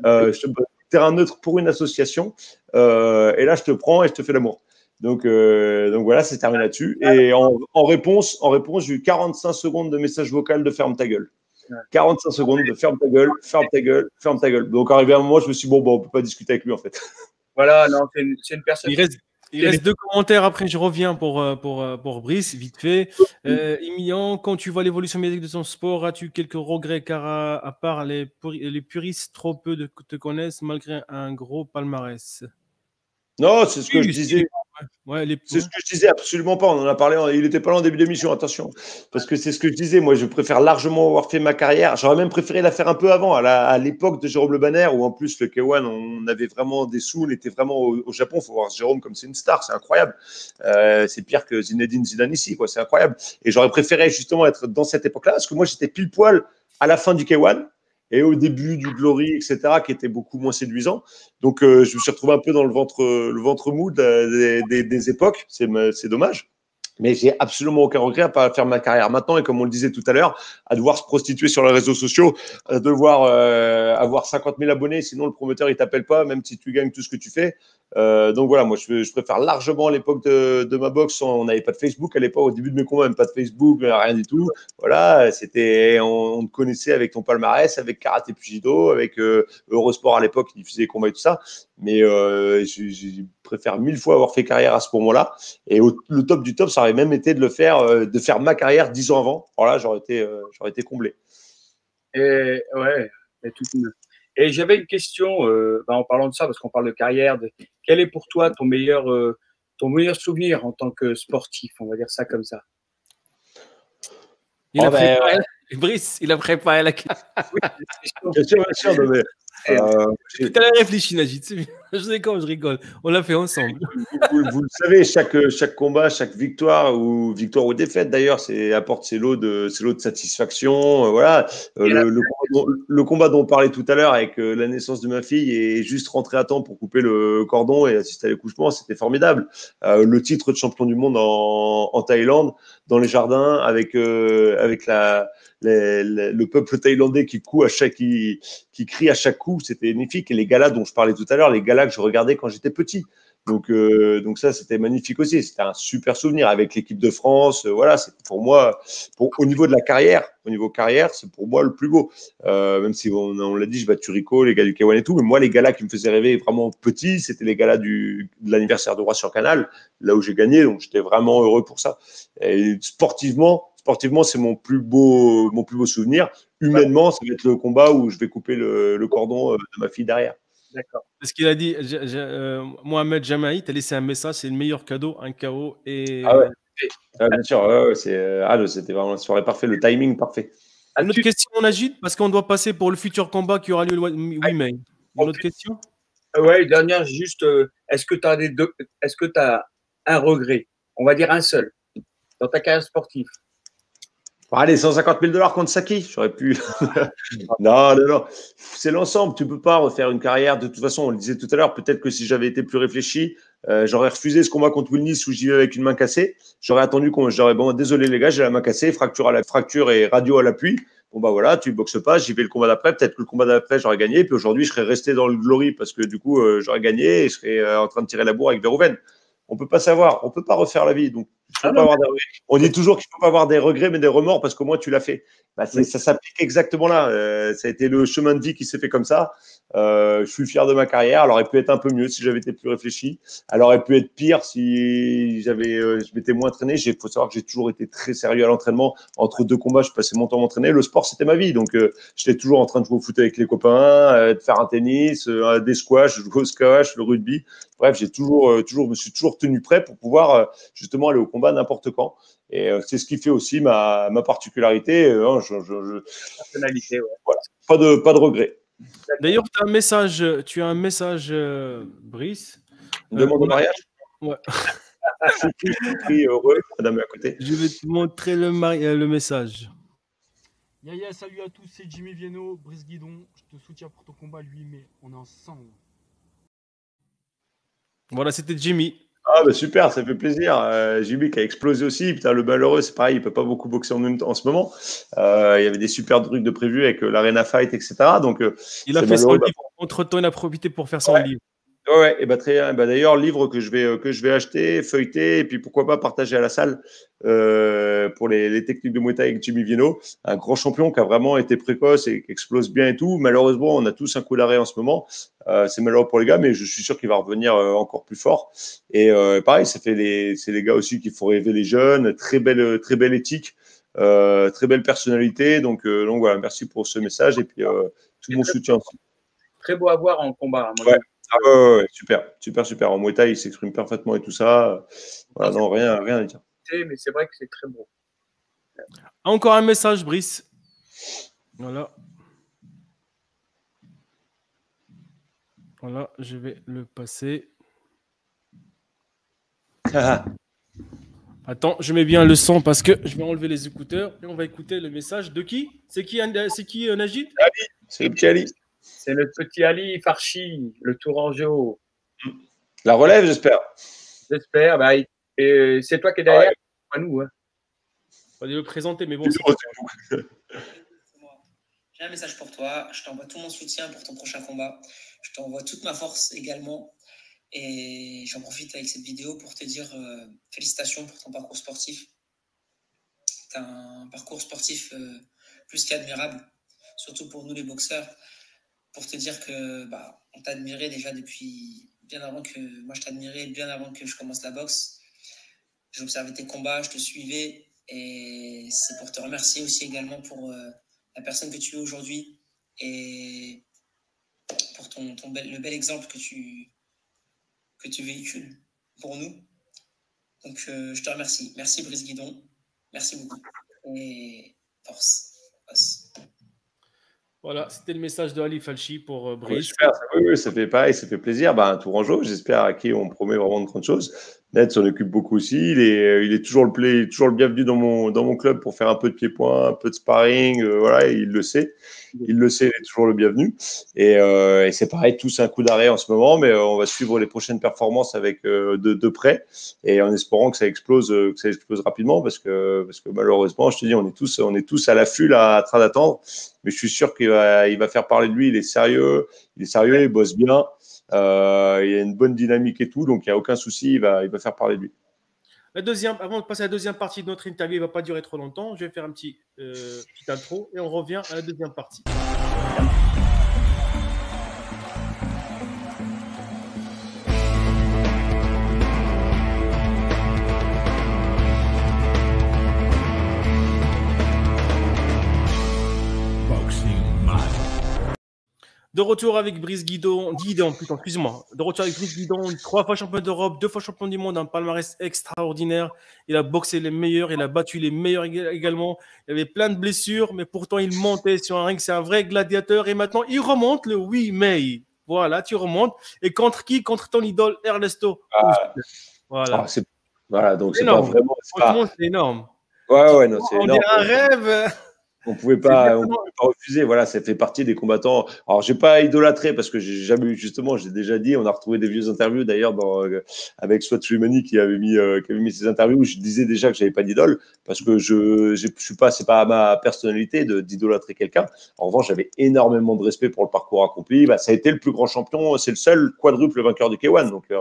Terrain neutre pour une association. Et là, je te prends et je te fais l'amour. Donc voilà, c'est terminé là-dessus. Et en réponse, j'ai eu 45 secondes de message vocal de ferme ta gueule. 45 secondes de ferme ta gueule, ferme ta gueule, ferme ta gueule. Donc, arrivé à un moment, je me suis dit, bon, on peut pas discuter avec lui, en fait. Voilà, non, c'est une personne. Il reste 2 commentaires, après je reviens pour Brice, vite fait. Emilian, quand tu vois l'évolution médiatique de ton sport, as-tu quelques regrets car à part les puristes, trop peu te connaissent malgré un gros palmarès? Non, c'est ce que je disais. C'est ce que je disais, absolument pas. On en a parlé, il n'était pas là en début d'émission, attention. Parce que c'est ce que je disais, moi je préfère largement avoir fait ma carrière. J'aurais même préféré la faire un peu avant, à l'époque de Jérôme Le Banner, où en plus le K1, on avait vraiment des sous, on était vraiment au Japon. Il faut voir Jérôme comme c'est une star, c'est incroyable. C'est pire que Zinedine Zidane ici, quoi. C'est incroyable. Et j'aurais préféré justement être dans cette époque-là, parce que moi j'étais pile poil à la fin du K1 et au début du Glory, etc., qui était beaucoup moins séduisant. Donc, je me suis retrouvé un peu dans le ventre mou des époques. C'est dommage. Mais j'ai absolument aucun regret à pas faire ma carrière maintenant. Et comme on le disait tout à l'heure, à devoir se prostituer sur les réseaux sociaux, à devoir avoir 50 000 abonnés, sinon le promoteur il t'appelle pas, même si tu gagnes tout ce que tu fais. Donc voilà, moi je préfère largement à l'époque de ma boxe. On n'avait pas de Facebook à l'époque, au début de mes combats, même pas de Facebook, rien du tout. Voilà, on te connaissait avec ton palmarès, avec Karaté Pujido, avec Eurosport à l'époque qui diffusait les combats et tout ça. Mais je préfère 1000 fois avoir fait carrière à ce moment-là. Et le top du top, ça aurait même été de faire ma carrière 10 ans avant. Alors là, j'aurais été comblé. Et ouais, et j'avais une question en parlant de ça, parce qu'on parle de carrière. Quel est pour toi ton meilleur souvenir en tant que sportif, on va dire ça comme ça? Brice, il a préparé la question. Bien sûr, mais tout à l'heure réfléchi, Najid. Je sais quand je rigole. On l'a fait ensemble. Vous le savez, chaque combat, chaque victoire ou défaite d'ailleurs, apporte ses lots de satisfaction. Voilà. Le combat dont on parlait tout à l'heure avec la naissance de ma fille et juste rentrer à temps pour couper le cordon et assister à l'accouchement, c'était formidable. Le titre de champion du monde en Thaïlande, dans les jardins, avec le peuple thaïlandais qui crie à chaque coup. coup, c'était magnifique. Et les galas dont je parlais tout à l'heure, les galas que je regardais quand j'étais petit. Donc ça, c'était magnifique aussi. C'était un super souvenir avec l'équipe de France. Voilà, c'est pour moi, au niveau de la carrière, c'est pour moi le plus beau. Même si on l'a dit, je bats Turico, les gars du K1 et tout. Mais moi, les galas qui me faisaient rêver vraiment petit, c'était les galas de l'anniversaire de Roi sur Canal, là où j'ai gagné. Donc j'étais vraiment heureux pour ça. Et sportivement, c'est mon plus beau souvenir. Humainement, ça va être le combat où je vais couper le cordon de ma fille derrière. D'accord. Ce qu'il a dit, Mohamed Jamaï t'a laissé un message, c'est le meilleur cadeau, un KO. Et... Ah ouais, bien sûr, c'était vraiment une soirée parfaite, le timing parfait. Une autre question, on agite, parce qu'on doit passer pour le futur combat qui aura lieu le 8 mai. Une autre question? Oui, dernière, juste, est-ce que tu as un regret? On va dire un seul, dans ta carrière sportive. Allez, 150 000 $ contre Saki, j'aurais pu. Non. C'est l'ensemble. Tu ne peux pas refaire une carrière. De toute façon, on le disait tout à l'heure, peut-être que si j'avais été plus réfléchi, j'aurais refusé ce combat contre Wilnis où j'y vais avec une main cassée. J'aurais attendu bon, désolé les gars, j'ai la main cassée, fracture et radio à l'appui. Bon, bah voilà, tu boxes pas, j'y vais le combat d'après. Peut-être que le combat d'après, j'aurais gagné. Puis aujourd'hui, je serais resté dans le glory parce que du coup, j'aurais gagné et je serais en train de tirer la bourre avec Verhoeven. On peut pas savoir, on peut pas refaire la vie. Donc, on dit toujours qu'il ne faut pas avoir des regrets, mais des remords parce qu'au moins tu l'as fait. Bah, ça s'applique exactement là. Ça a été le chemin de vie qui s'est fait comme ça. Je suis fier de ma carrière. Elle aurait pu être un peu mieux si j'avais été plus réfléchi. Elle aurait pu être pire si je m'étais moins entraîné. Il faut savoir que j'ai toujours été très sérieux à l'entraînement. Entre deux combats, je passais mon temps à m'entraîner. Le sport, c'était ma vie. Donc, j'étais toujours en train de jouer au foot avec les copains, de faire un tennis, des squash, jouer au squash, le rugby. Bref, je me suis toujours tenu prêt pour pouvoir justement aller au combat n'importe quand. Et c'est ce qui fait aussi ma particularité. Personnalité, ouais. Voilà. Pas de regret. D'ailleurs, tu as un message, Brice. Demande au mariage. Ouais. Je suis heureux, madame est à côté. Je vais te montrer le message. Yaya, salut à tous, c'est Jimmy Vienno, Brice Guidon. Je te soutiens pour ton combat le 8 mai. On est ensemble. Voilà, c'était Jimmy. Ah bah super, ça fait plaisir. Jimmy qui a explosé aussi. Putain, le malheureux, c'est pareil, il peut pas beaucoup boxer en ce moment. Il y avait des super trucs de prévus avec l'Arena Fight, etc. Donc, il a fait son livre. Entre-temps, il a profité pour faire son livre. Ouais, et bah très bien. Bah, d'ailleurs, livre que je vais acheter, feuilleter, et puis pourquoi pas partager à la salle pour les techniques de Muay Thai avec Jimmy Vienno, un grand champion qui a vraiment été précoce et qui explose bien et tout. Malheureusement, on a tous un coup d'arrêt en ce moment. C'est malheureux pour les gars, mais je suis sûr qu'il va revenir encore plus fort. Et pareil, c'est les gars aussi qui font rêver les jeunes. Très belle éthique, très belle personnalité. Donc voilà, merci pour ce message et puis tout mon soutien aussi. Très beau à voir en combat. Moi, ouais, super. En Muay Thai, il s'exprime parfaitement et tout ça. Voilà, non, rien à dire. Mais c'est vrai que c'est très beau. Encore un message, Brice. Voilà. Voilà, je vais le passer. Attends, je mets bien le son parce que je vais enlever les écouteurs et on va écouter le message de qui? C'est qui, Najid? Ali, c'est le petit Ali. C'est le petit Ali Farchi, le Tourangeau. La relève, j'espère. J'espère. Bah, c'est toi qui es derrière, pas nous. Hein. On va le présenter, mais bon. J'ai un message pour toi. Je t'envoie tout mon soutien pour ton prochain combat. Je t'envoie toute ma force également. Et j'en profite avec cette vidéo pour te dire félicitations pour ton parcours sportif. Tu as un parcours sportif plus qu'admirable, surtout pour nous les boxeurs. Pour te dire que on t'a admiré déjà depuis bien avant que moi je t'admirais, bien avant que je commence la boxe. J'observais tes combats, je te suivais et c'est pour te remercier aussi également pour la personne que tu es aujourd'hui et pour le bel exemple que tu véhicules pour nous. Donc je te remercie. Merci Brice Guidon. Merci beaucoup. Et force. Voilà, c'était le message de Ali Falchi pour Brice. Super, oui, ça fait pareil, ça fait plaisir. Un Tourangeau, j'espère, à qui on promet vraiment de grandes choses. Ned s'en occupe beaucoup aussi. Il est toujours toujours le bienvenu dans mon club pour faire un peu de pied-point, un peu de sparring. Voilà, et il le sait. Il le sait, il est toujours le bienvenu. Et c'est pareil, tous un coup d'arrêt en ce moment, mais on va suivre les prochaines performances avec de près et en espérant que ça explose rapidement parce que malheureusement, je te dis, on est tous à l'affût là, en train d'attendre. Mais je suis sûr il va faire parler de lui. Il est sérieux, il bosse bien. Il y a une bonne dynamique et tout, donc il n'y a aucun souci, il va faire parler de lui. Avant de passer à la deuxième partie de notre interview, il ne va pas durer trop longtemps. Je vais faire un petit intro et on revient à la deuxième partie. De retour avec Brice Guidon, excuse-moi. De retour avec Brice Guidon, 3 fois champion d'Europe, 2 fois champion du monde, un palmarès extraordinaire. Il a boxé les meilleurs, il a battu les meilleurs également. Il avait plein de blessures, mais pourtant il montait sur un ring. C'est un vrai gladiateur. Et maintenant, il remonte le 8 mai. Voilà, tu remontes. Et contre qui? Contre ton idole Ernesto. Voilà. Voilà, donc c'est pas vraiment. Franchement, c'est énorme. Ouais, non, c'est énorme. On dirait un rêve. On pouvait pas refuser. Voilà, ça fait partie des combattants. Alors, j'ai pas idolâtré parce que j'ai jamais eu, justement, j'ai déjà dit, on a retrouvé des vieux interviews d'ailleurs avec Swat Slimani qui avait mis ses interviews où je disais déjà que j'avais pas d'idole parce que je suis pas, c'est pas ma personnalité d'idolâtrer quelqu'un. En revanche, j'avais énormément de respect pour le parcours accompli. Ça a été le plus grand champion, c'est le seul quadruple vainqueur du K1. Donc,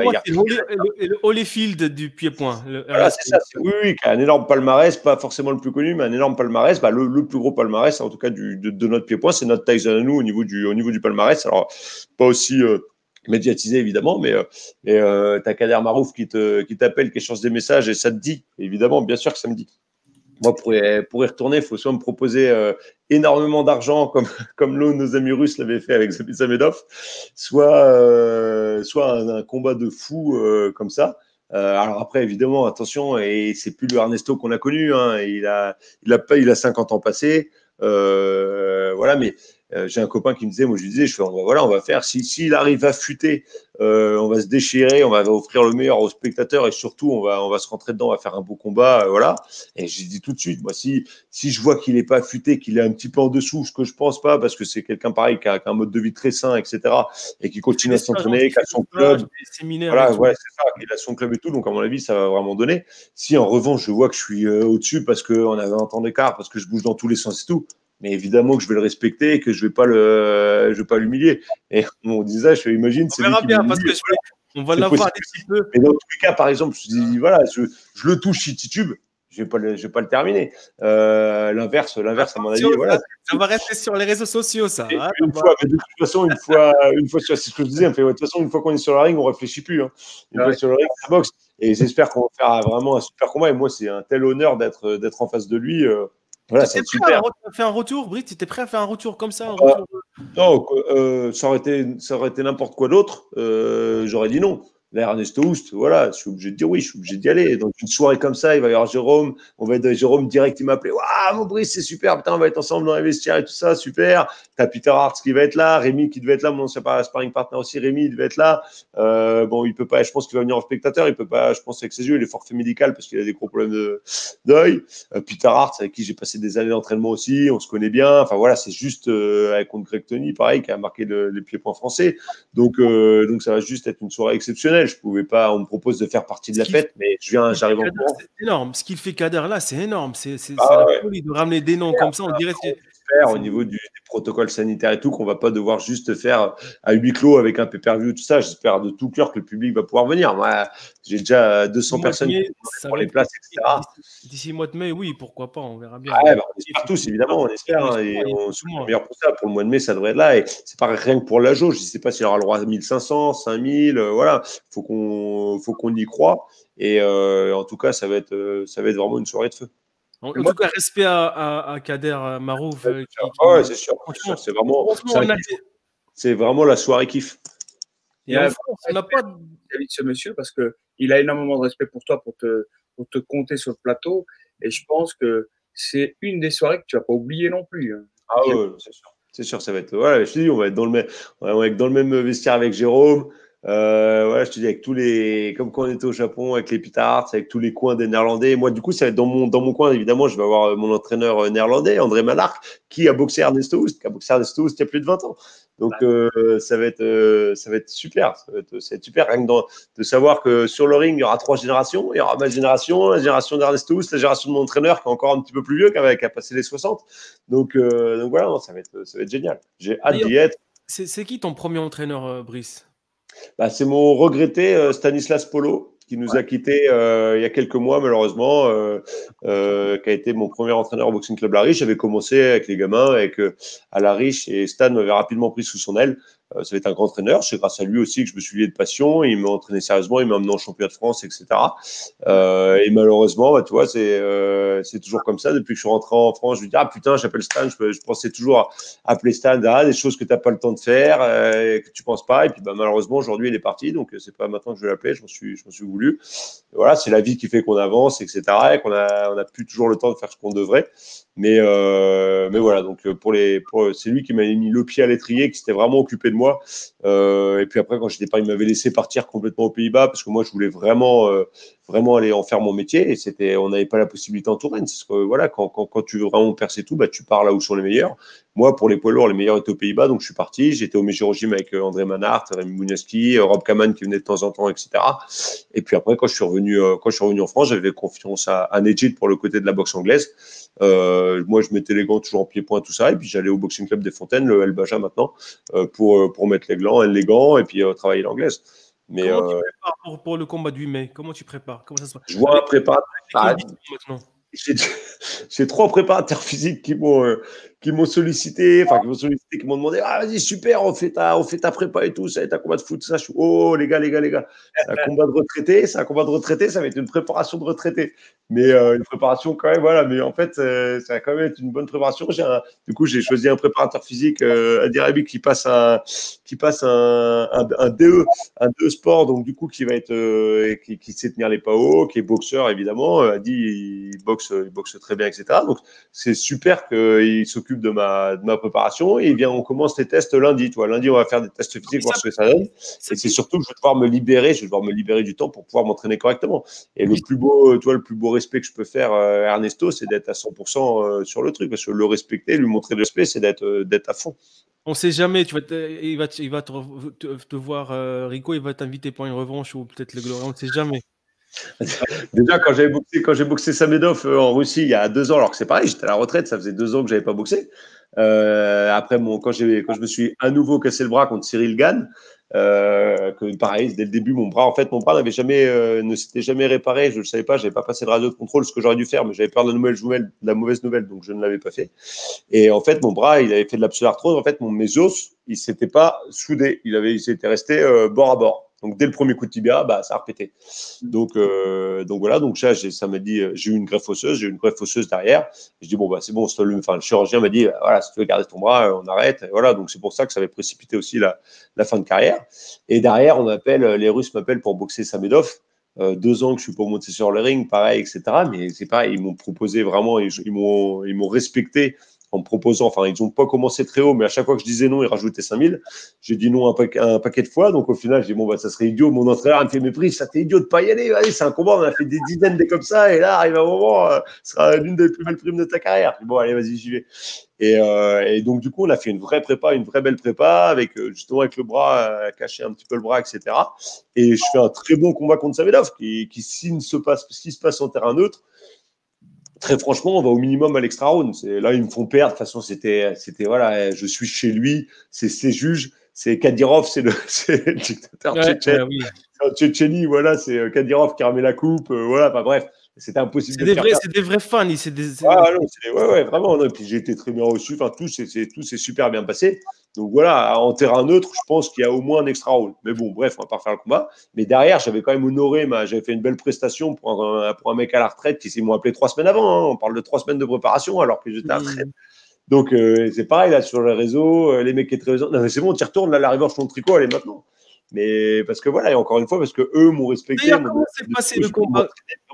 le Holyfield du pied-point. Voilà, c'est ça. Oui, qui a un énorme palmarès, pas forcément le plus connu, mais un énorme palmarès. Le plus gros palmarès, en tout cas de notre pied-point, c'est notre Tyson à nous au niveau du palmarès. Alors, pas aussi médiatisé évidemment, mais t'as Kader Marouf qui t'appelle, qui échange des messages et ça te dit, évidemment, bien sûr que ça me dit. Moi, pour y retourner, il faut soit me proposer énormément d'argent, comme nos amis russes l'avaient fait avec Zabit Samedov, soit un combat de fou comme ça. Alors après, évidemment, attention, et c'est plus le Ernesto qu'on a connu. Hein, il a 50 ans passés. Voilà, mais j'ai un copain qui me disait, moi je lui disais, on va faire, s'il arrive à futer, on va se déchirer, on va offrir le meilleur aux spectateurs et surtout on va se rentrer dedans, on va faire un beau combat, voilà. Et j'ai dit tout de suite, moi si je vois qu'il n'est pas affûté, qu'il est un petit peu en dessous, ce que je pense pas, parce que c'est quelqu'un pareil qui a un mode de vie très sain, etc. et qui continue à s'entraîner, qui a son club, voilà, ouais, c'est ça, il a son club et tout, donc à mon avis ça va vraiment donner. Si en revanche je vois que je suis au-dessus parce qu'on avait un temps d'écart, parce que je bouge dans tous les sens et tout, mais évidemment que je vais le respecter et que je vais pas l'humilier. Et on disait, je imagine, on verra bien parce que on va l'avoir un petit peu. Mais dans tous les cas, par exemple, je dis voilà, je le touche si titube, je vais pas le terminer. L'inverse, à mon avis, voilà. Ça va rester sur les réseaux sociaux, ça. Hein, mais de toute façon, une fois, c'est ce que je disais, de toute façon, une fois qu'on est sur le ring, on réfléchit plus. Hein. Une fois sur le ring, on boxe. Et j'espère qu'on va faire vraiment un super combat. Et moi, c'est un tel honneur d'être en face de lui. Voilà, c'est super. Tu as fait un retour, Brice? Tu étais prêt à faire un retour comme ça? Non, ça aurait été n'importe quoi d'autre. J'aurais dit non. Là, Ernesto Houst, voilà, je suis obligé de dire oui, je suis obligé d'y aller. Donc, une soirée comme ça, il va y avoir Jérôme, on va être Jérôme direct, il m'a appelé. Waouh, mon Brice, c'est super, putain, on va être ensemble dans les vestiaires et tout ça, super. T'as Peter Hart qui va être là, Rémi qui devait être là, mon ancien sparring partner aussi, Rémi, il devait être là. Bon, il peut pas, je pense qu'il va venir en spectateur, il peut pas, je pense, avec ses yeux, il est forfait médical parce qu'il a des gros problèmes d'œil. Peter Hart, avec qui j'ai passé des années d'entraînement aussi, on se connaît bien. Enfin, voilà, c'est juste avec contre Greg Tony, pareil, qui a marqué les pieds-points français. Donc, ça va juste être une soirée exceptionnelle. Je pouvais pas, on me propose de faire partie de la fête, mais j'arrive en courant. C'est énorme. Ce qu'il fait Kader là, c'est énorme. C'est la folie de ramener des noms comme ça. On dirait au niveau des protocoles sanitaires et tout, qu'on va pas devoir juste faire à huis clos avec un pay-per-view, tout ça. J'espère de tout cœur que le public va pouvoir venir. Moi, j'ai déjà 200 personnes pour les places, etc. D'ici le mois de mai, oui, pourquoi pas, on verra bien. Ouais, on espère tous, évidemment, on espère. Hein, et on se met meilleur pour ça. Pour le mois de mai, ça devrait être là. Et c'est pas rien que pour la jauge. Je sais pas s'il aura le droit à 1500, 5000. Voilà, faut qu'on y croit. Et en tout cas, ça va être vraiment une soirée de feu. En tout cas, respect à Kader Marouf. Ouais, c'est sûr. C'est vraiment la soirée kiff. Et en France, on n'a pas vis-à-vis de ce monsieur parce qu'il a énormément de respect pour toi, pour te compter sur le plateau. Et je pense que c'est une des soirées que tu vas pas oublier non plus. Hein. Ah ouais, c'est sûr. C'est sûr, ça va être. Voilà, je te dis, on va être dans le même vestiaire avec Jérôme. Voilà, je te dis, avec tous les, comme quand on était au Japon, avec les Pitards, avec tous les coins des Néerlandais. Moi, du coup, ça va être dans mon coin, évidemment, je vais avoir mon entraîneur néerlandais, André Manark, qui a boxé Ernesto Hoost, qui a boxé Ernesto Hoost il y a plus de 20 ans. Donc, ça va être super. Ça va être super, rien que de savoir que sur le ring, il y aura 3 générations. Il y aura ma génération, la génération d'Ernesto Hoost, la génération de mon entraîneur, qui est encore un petit peu plus vieux, qui a passé les 60. Donc voilà, non, ça va être génial. J'ai hâte d'y être. C'est qui ton premier entraîneur, Brice? Bah, c'est mon regretté Stanislas Polo, qui nous a quittés il y a quelques mois, malheureusement, qui a été mon premier entraîneur au Boxing Club La Riche. J'avais commencé avec les gamins, à La Riche, et Stan m'avait rapidement pris sous son aile. Ça va être un grand entraîneur. C'est grâce à lui aussi que je me suis lié de passion. Il m'a entraîné sérieusement, il m'a emmené en championnat de France, etc. Et malheureusement, bah, tu vois, c'est toujours comme ça. Depuis que je suis rentré en France, je me dis, ah putain, j'appelle Stan. Je pensais toujours à appeler Stan, des choses que tu n'as pas le temps de faire, que tu penses pas. Et puis, bah, malheureusement, aujourd'hui, il est parti. Donc, c'est pas maintenant que je vais l'appeler. Je m'en suis voulu. Et voilà, c'est la vie qui fait qu'on avance, etc. Et qu'on a plus toujours le temps de faire ce qu'on devrait. Mais voilà, donc c'est lui qui m'a mis le pied à l'étrier, qui s'était vraiment occupé de moi. Et puis après, quand j'étais pas, il m'avait laissé partir complètement aux Pays-Bas parce que moi, je voulais vraiment aller en faire mon métier. Et on n'avait pas la possibilité en Touraine. C'est ce que, voilà, quand tu veux vraiment percer tout, bah, tu pars là où sont les meilleurs. Moi, pour les poids lourds, les meilleurs étaient aux Pays-Bas, donc je suis parti. J'étais au Meiji-Regime avec André Manhart, Rémi Bouniaski, Rob Kaman qui venait de temps en temps, etc. Et puis après, quand je suis revenu en France, j'avais confiance à Nejid pour le côté de la boxe anglaise. Moi, je mettais les gants toujours en pied-point, tout ça, et puis j'allais au Boxing Club des Fontaines, le El Baja maintenant, pour mettre les gants et puis travailler l'anglaise. Mais comment tu prépares pour le combat du 8 mai? Comment tu prépares? Comment ça se passe? Je vois un préparateur. Maintenant. J'ai 3 préparateurs physiques qui m'ont sollicité, qui m'ont demandé, ah vas-y super, on fait ta prépa et tout, ça va être un combat de foot, ça. Je suis, oh les gars, c'est un combat de retraité, ça va être une préparation de retraité, mais une préparation quand même, voilà. Mais en fait, ça va quand même être une bonne préparation. Du coup, j'ai choisi un préparateur physique, Adir Habib, qui passe un DE sport, donc du coup qui va être qui sait tenir les PAO, qui est boxeur évidemment, a dit il boxe très bien, etc. Donc c'est super qu'il s'occupe de ma préparation. Et bien on commence les tests lundi. Tu vois, lundi on va faire des tests physiques, voir ce que ça donne. Et c'est surtout que je vais devoir me libérer du temps pour pouvoir m'entraîner correctement. Et le plus beau respect que je peux faire Ernesto, c'est d'être à 100% sur le truc, parce que le respecter, lui montrer le respect, c'est d'être à fond. On ne sait jamais, il va te voir, Rico, il va t'inviter pour une revanche ou peut-être le Glory, on ne sait jamais. Déjà, quand j'ai boxé Samedov en Russie il y a 2 ans, alors que c'est pareil, j'étais à la retraite, ça faisait 2 ans que j'avais pas boxé. Après, quand je me suis à nouveau cassé le bras contre Cyril Gann, que pareil, dès le début, mon bras ne s'était jamais réparé. Je ne savais pas, j'avais pas passé de radio de contrôle, ce que j'aurais dû faire, mais j'avais peur de la mauvaise nouvelle, donc je ne l'avais pas fait. Et en fait, mon bras, il avait fait de la pseudarthrose. En fait, mes os, ils s'étaient pas soudés. Ils s'étaient restés bord à bord. Donc, dès le premier coup de tibia, bah, ça a repété. Donc voilà. Donc, ça m'a dit, j'ai eu une greffe osseuse derrière. Et je dis, bon, bah, c'est bon, le chirurgien m'a dit, voilà, si tu veux garder ton bras, on arrête. Et voilà. Donc, c'est pour ça que ça avait précipité aussi la fin de carrière. Et derrière, les Russes m'appellent pour boxer Samedov. 2 ans que je suis pas monté sur le ring, pareil, etc. Mais c'est pareil, ils m'ont proposé vraiment, ils m'ont respecté en me proposant, enfin, ils n'ont pas commencé très haut, mais à chaque fois que je disais non, ils rajoutaient 5000. J'ai dit non un paquet de fois. Donc, au final, j'ai dit, bon, bah, ça serait idiot. Mon entraîneur, il me fait mépris. Ça t'est idiot de pas y aller. Allez, c'est un combat. On a fait des dizaines comme ça. Et là, arrive un moment, ce sera l'une des plus belles primes de ta carrière. Bon, allez, vas-y, j'y vais. Et donc, du coup, on a fait une vraie belle prépa, avec justement avec le bras, caché un petit peu le bras, etc. Et je fais un très bon combat contre Samedov, qui s'il se passe en terrain neutre, très franchement, on va au minimum à l'extra round. Là, ils me font perdre. De toute façon, c'était voilà, je suis chez lui, c'est ses juges, c'est Kadyrov, c'est le dictateur tchétchène. Oui. En Tchétchénie, voilà, c'est Kadyrov qui remet la coupe, voilà, enfin bref. C'était impossible de faire. C'est des vrais fans. Ouais, vraiment. Non. Et puis j'ai été très bien reçu. Enfin, tout s'est super bien passé. Donc voilà, en terrain neutre, je pense qu'il y a au moins un extra round. Mais bon, bref, on va pas refaire le combat. Mais derrière, j'avais quand même honoré, j'avais fait une belle prestation pour un mec à la retraite qui s'est appelé 3 semaines avant. Hein. On parle de 3 semaines de préparation alors que j'étais à la retraite. Donc c'est pareil là sur les réseaux, les mecs qui étaient très. Non, mais c'est bon, tu retournes là, la revanche contre tricot, elle est maintenant. Mais parce que voilà, et encore une fois, parce que eux m'ont respecté. Comment s'est passé le combat?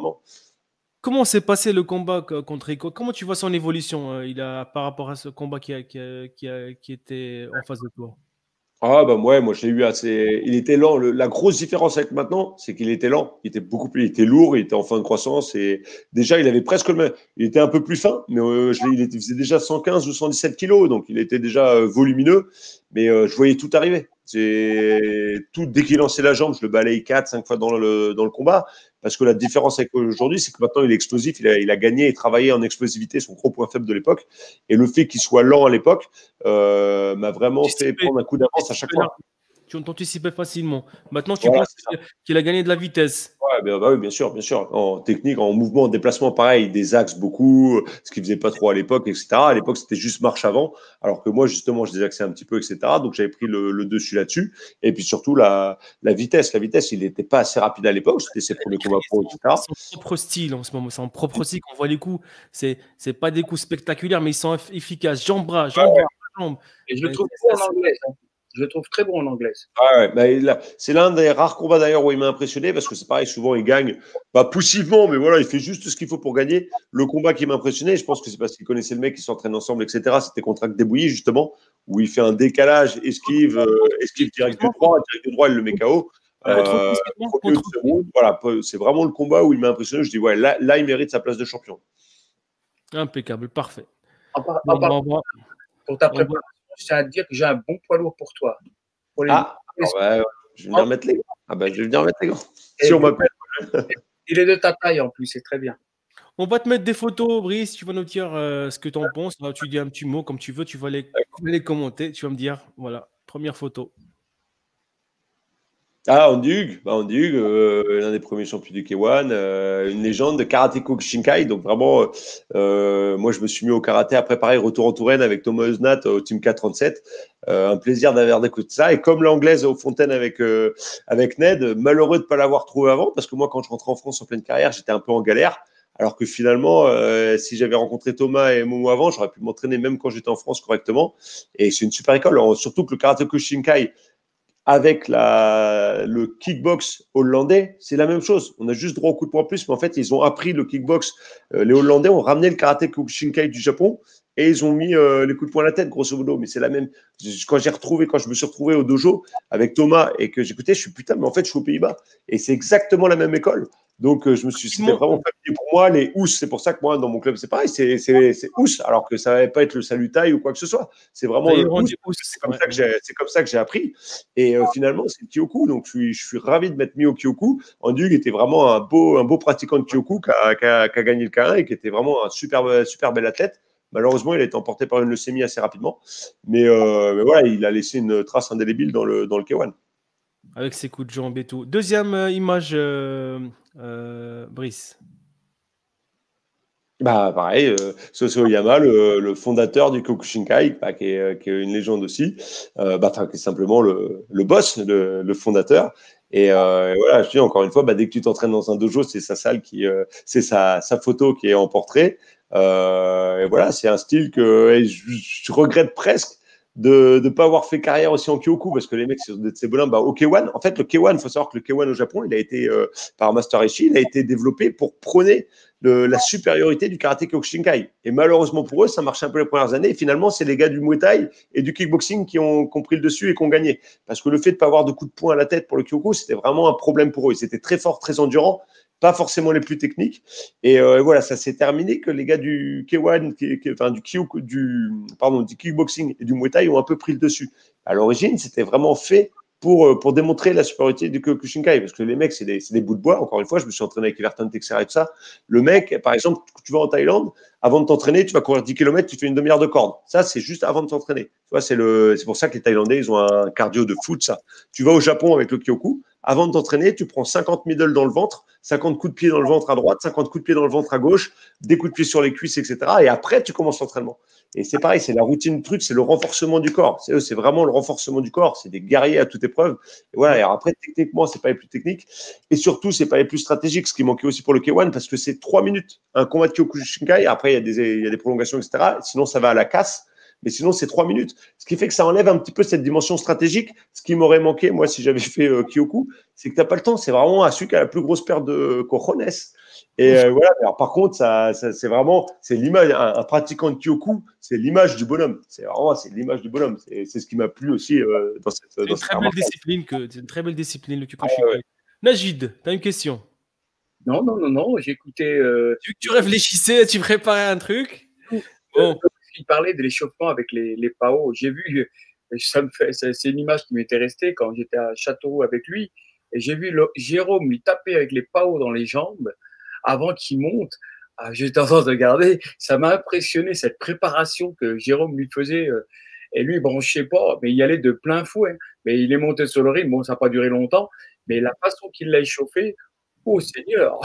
Comment s'est passé le combat contre Rico? Comment tu vois son évolution par rapport à ce combat qui était en face de toi? Ah bah ouais, moi je l'ai eu assez. Il était lent. La grosse différence avec maintenant, c'est qu'il était lent. Il était beaucoup plus. Il était lourd. Il était en fin de croissance et déjà il avait presque le même. Il était un peu plus fin, mais il faisait déjà 115 ou 117 kilos, donc il était déjà volumineux. Mais je voyais tout arriver. C'est tout dès qu'il lançait la jambe, je le balaye 4, 5 fois dans le combat. Parce que la différence avec aujourd'hui, c'est que maintenant il est explosif. Il a gagné et travaillé en explosivité, son gros point faible de l'époque. Et le fait qu'il soit lent à l'époque m'a vraiment fait prendre un coup d'avance à chaque fois. Tu t'anticipais facilement. Maintenant, tu Voilà, penses qu'il a gagné de la vitesse. ouais, bah oui, bien sûr, bien sûr. En technique, en mouvement, en déplacement, pareil, des axes beaucoup, ce qu'il faisait pas trop à l'époque, etc. À l'époque, c'était juste marche avant, alors que moi, justement, je désaxais un petit peu, etc. Donc, j'avais pris le dessus là-dessus. Et puis surtout, la vitesse. La vitesse, il n'était pas assez rapide à l'époque. C'était ses premiers combats pro, etc. Son propre style en ce moment. C'est son propre style qu'on voit les coups. C'est pas des coups spectaculaires, mais ils sont efficaces. Jambe-bras, jambe-bras, jambe. Et je le trouve bon en anglaise. Hein. Je le trouve très bon en anglaise. Ah ouais, bah, c'est l'un des rares combats d'ailleurs où il m'a impressionné parce que c'est pareil, souvent il gagne, pas poussivement, mais voilà, il fait juste ce qu'il faut pour gagner. Le combat qui m'a impressionné, je pense que c'est parce qu'il connaissait le mec, ils s'entraînent ensemble, etc. C'était contre Akdebouyi justement, où il fait un décalage, esquive direct de droit, il le met KO. Voilà, c'est vraiment le combat où il m'a impressionné. Je dis ouais, là il mérite sa place de champion. Impeccable, parfait. Pour ta préparation, je tiens à te dire que j'ai un bon poids lourd pour toi. Pour ouais, je vais venir mettre les gants. Ah ben, je vais venir mettre les gants. Si on m'appelle. Il est de ta taille en plus, c'est très bien. On va te mettre des photos, Brice. Tu vas nous dire ce que tu en penses. Là, tu dis un petit mot comme tu veux. Tu vas les commenter. Tu vas me dire, voilà, première photo. Ah, Andy Hug, l'un des premiers champions du K1, une légende de Karate Kyokushinkai. Donc vraiment, moi je me suis mis au karaté après pareil, retour en Touraine avec Thomas Uznat au Team K37. Un plaisir d'avoir découvert ça. Et comme l'anglaise aux Fontaines avec Ned, malheureux de ne pas l'avoir trouvé avant, parce que moi quand je rentrais en France en pleine carrière, j'étais un peu en galère. Alors que finalement, si j'avais rencontré Thomas et Momo avant, j'aurais pu m'entraîner même quand j'étais en France correctement. Et c'est une super école, surtout que le Karate Kyokushinkai, avec le kickbox hollandais, c'est la même chose. On a juste droit au coup de poing en plus, mais en fait, ils ont appris le kickbox. Les Hollandais ont ramené le karaté Kyokushinkai du Japon et ils ont mis les coups de poing à la tête, grosso modo. Mais c'est la même. Quand je me suis retrouvé au dojo avec Thomas et que j'écoutais, je suis putain, mais en fait, je suis aux Pays-Bas. Et c'est exactement la même école. Donc, c'était vraiment familier pour moi. Les housses, c'est pour ça que moi, dans mon club, c'est pareil, c'est housse, alors que ça ne va pas être le salut taille ou quoi que ce soit. C'est vraiment le housse. C'est comme ça que j'ai appris. Et finalement, c'est le Kyoku. Donc, je suis ravi de m'être mis au Kyoku. Andy était vraiment un beau pratiquant de Kyoku qui a gagné le K1 et qui était vraiment un super bel athlète. Malheureusement, il a été emporté par une leucémie assez rapidement. Mais voilà, il a laissé une trace indélébile dans le K1. Avec ses coups de jambes et tout. Deuxième image, Brice. Bah pareil, Soso Oyama, le fondateur du Kyokushinkai, qui est une légende aussi, qui est simplement le boss, le fondateur. Et voilà, je dis encore une fois, dès que tu t'entraînes dans un dojo, c'est sa salle c'est sa photo qui est en portrait. Et voilà, c'est un style que je regrette presque de ne pas avoir fait carrière aussi en Kyoku, parce que les mecs, c'est bonhomme. Au K1, en fait, le K1, il faut savoir que le K1 au Japon, il a été, par Master Ishii, il a été développé pour prôner la supériorité du karaté Kyokushinkai. Et malheureusement pour eux, ça marchait un peu les premières années. Et finalement, c'est les gars du Muay Thai et du kickboxing qui ont pris le dessus et qui ont gagné. Parce que le fait de ne pas avoir de coup de poing à la tête pour le Kyoku, c'était vraiment un problème pour eux. Ils étaient très forts, très endurants, pas forcément les plus techniques. Et voilà, ça s'est terminé que les gars du K1, du kickboxing et du Muay Thai ont un peu pris le dessus. À l'origine, c'était vraiment fait pour démontrer la supériorité du Kyokushinkai, parce que les mecs, c'est des bouts de bois. Encore une fois, je me suis entraîné avec Everton Texera et tout ça. Le mec, par exemple, tu vas en Thaïlande, avant de t'entraîner, tu vas courir 10 km, tu fais une demi-heure de corde. Ça, c'est juste avant de t'entraîner. Tu vois, c'est pour ça que les Thaïlandais, ils ont un cardio de fou de ça. Tu vas au Japon avec le Kyoku, avant de t'entraîner, tu prends 50 middle dans le ventre, 50 coups de pied dans le ventre à droite, 50 coups de pied dans le ventre à gauche, des coups de pied sur les cuisses, etc. Et après, tu commences l'entraînement. Et c'est pareil, c'est la routine du truc, c'est le renforcement du corps. C'est vraiment le renforcement du corps. C'est des guerriers à toute épreuve. Et voilà. Et après, techniquement, c'est pas les plus techniques. Et surtout, c'est pas les plus stratégiques. Ce qui manquait aussi pour le K1, parce que c'est 3 minutes. Un combat de Kyokushinkai. Après, il y a des prolongations, etc. Sinon, ça va à la casse. Mais sinon, c'est 3 minutes. Ce qui fait que ça enlève un petit peu cette dimension stratégique. Ce qui m'aurait manqué, moi, si j'avais fait Kyoku, c'est que tu n'as pas le temps. C'est vraiment à celui qui a la plus grosse paire de cojones. Et voilà. Alors, par contre, c'est vraiment, c'est l'image. Un pratiquant de Kyoku, c'est l'image du bonhomme. C'est l'image du bonhomme. C'est ce qui m'a plu aussi dans cette. C'est une très belle discipline, c'est une très belle discipline, le Kyokushinkai. Ah, ouais. Najid, tu as une question? Non, j'écoutais. Tu réfléchissais, tu préparais un truc. Bon. Il parlait de l'échauffement avec les PAO. J'ai vu, c'est une image qui m'était restée quand j'étais à Châteauroux avec lui. Et j'ai vu Jérôme lui taper avec les PAO dans les jambes avant qu'il monte. J'ai tendance de regarder. Ça m'a impressionné, cette préparation que Jérôme lui faisait. Et lui, bon, je sais pas, mais il y allait de plein fouet. Mais il est monté sur le ring. Bon, ça n'a pas duré longtemps. Mais la façon qu'il l'a échauffé, oh Seigneur,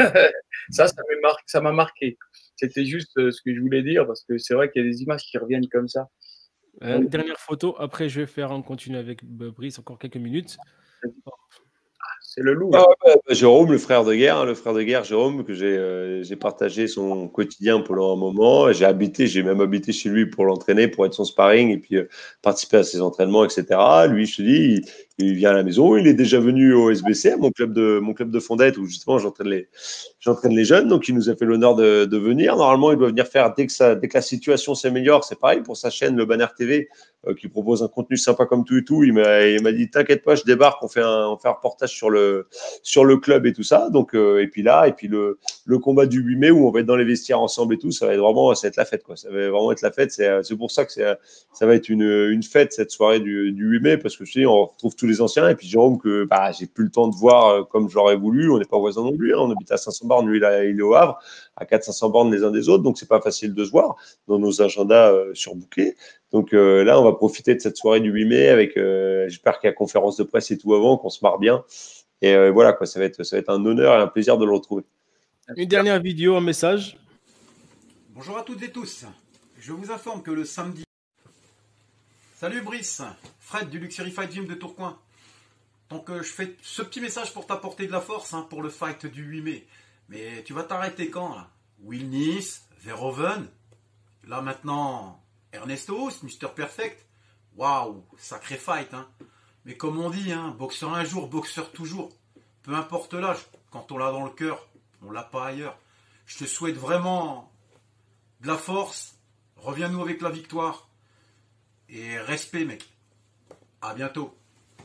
ça m'a marqué. C'était juste ce que je voulais dire parce que c'est vrai qu'il y a des images qui reviennent comme ça. Dernière photo. Après, je vais faire en continu avec Brice encore quelques minutes. C'est le loup. Jérôme, le frère de guerre, Jérôme, que j'ai partagé son quotidien pendant un moment. J'ai même habité chez lui pour l'entraîner, pour être son sparring et puis participer à ses entraînements, etc. Lui, je te dis, il vient à la maison. Il est déjà venu au SBC, mon club de Fondette, où justement j'entraîne les jeunes. Donc, il nous a fait l'honneur de venir. Normalement, il doit venir faire dès que la situation s'améliore. C'est pareil pour sa chaîne, le Banner TV, qui propose un contenu sympa comme tout et tout. Il m'a dit, t'inquiète pas, je débarque, on fait un reportage sur le club et tout ça. Donc, et puis le combat du 8 mai où on va être dans les vestiaires ensemble et tout, ça va être la fête, quoi. Ça va vraiment être la fête. C'est pour ça que ça va être une fête, cette soirée du 8 mai, parce que je dis, on retrouve tous les anciens. Et puis Jérôme, que j'ai plus le temps de voir comme j'aurais voulu. On n'est pas voisins non plus. On habite à 500 bornes, lui, il est au Havre, à 400-500 bornes les uns des autres. Donc, c'est pas facile de se voir dans nos agendas surbookés. Donc là, on va profiter de cette soirée du 8 mai avec, j'espère qu'il y a conférence de presse et tout avant, qu'on se marre bien. Et voilà, quoi, ça va être un honneur et un plaisir de le retrouver. Une dernière vidéo, un message. Bonjour à toutes et tous. Je vous informe que le samedi... Salut Brice, Fred du Luxury Fight Gym de Tourcoing. Donc je fais ce petit message pour t'apporter de la force pour le fight du 8 mai. Mais tu vas t'arrêter quand là? Will Nice, Verhoeven, là maintenant Ernesto, Mr. Perfect. Waouh, sacré fight. Mais comme on dit, boxeur un jour, boxeur toujours. Peu importe l'âge, quand on l'a dans le cœur, on l'a pas ailleurs. Je te souhaite vraiment de la force. Reviens-nous avec la victoire. Et respect, mec. À bientôt.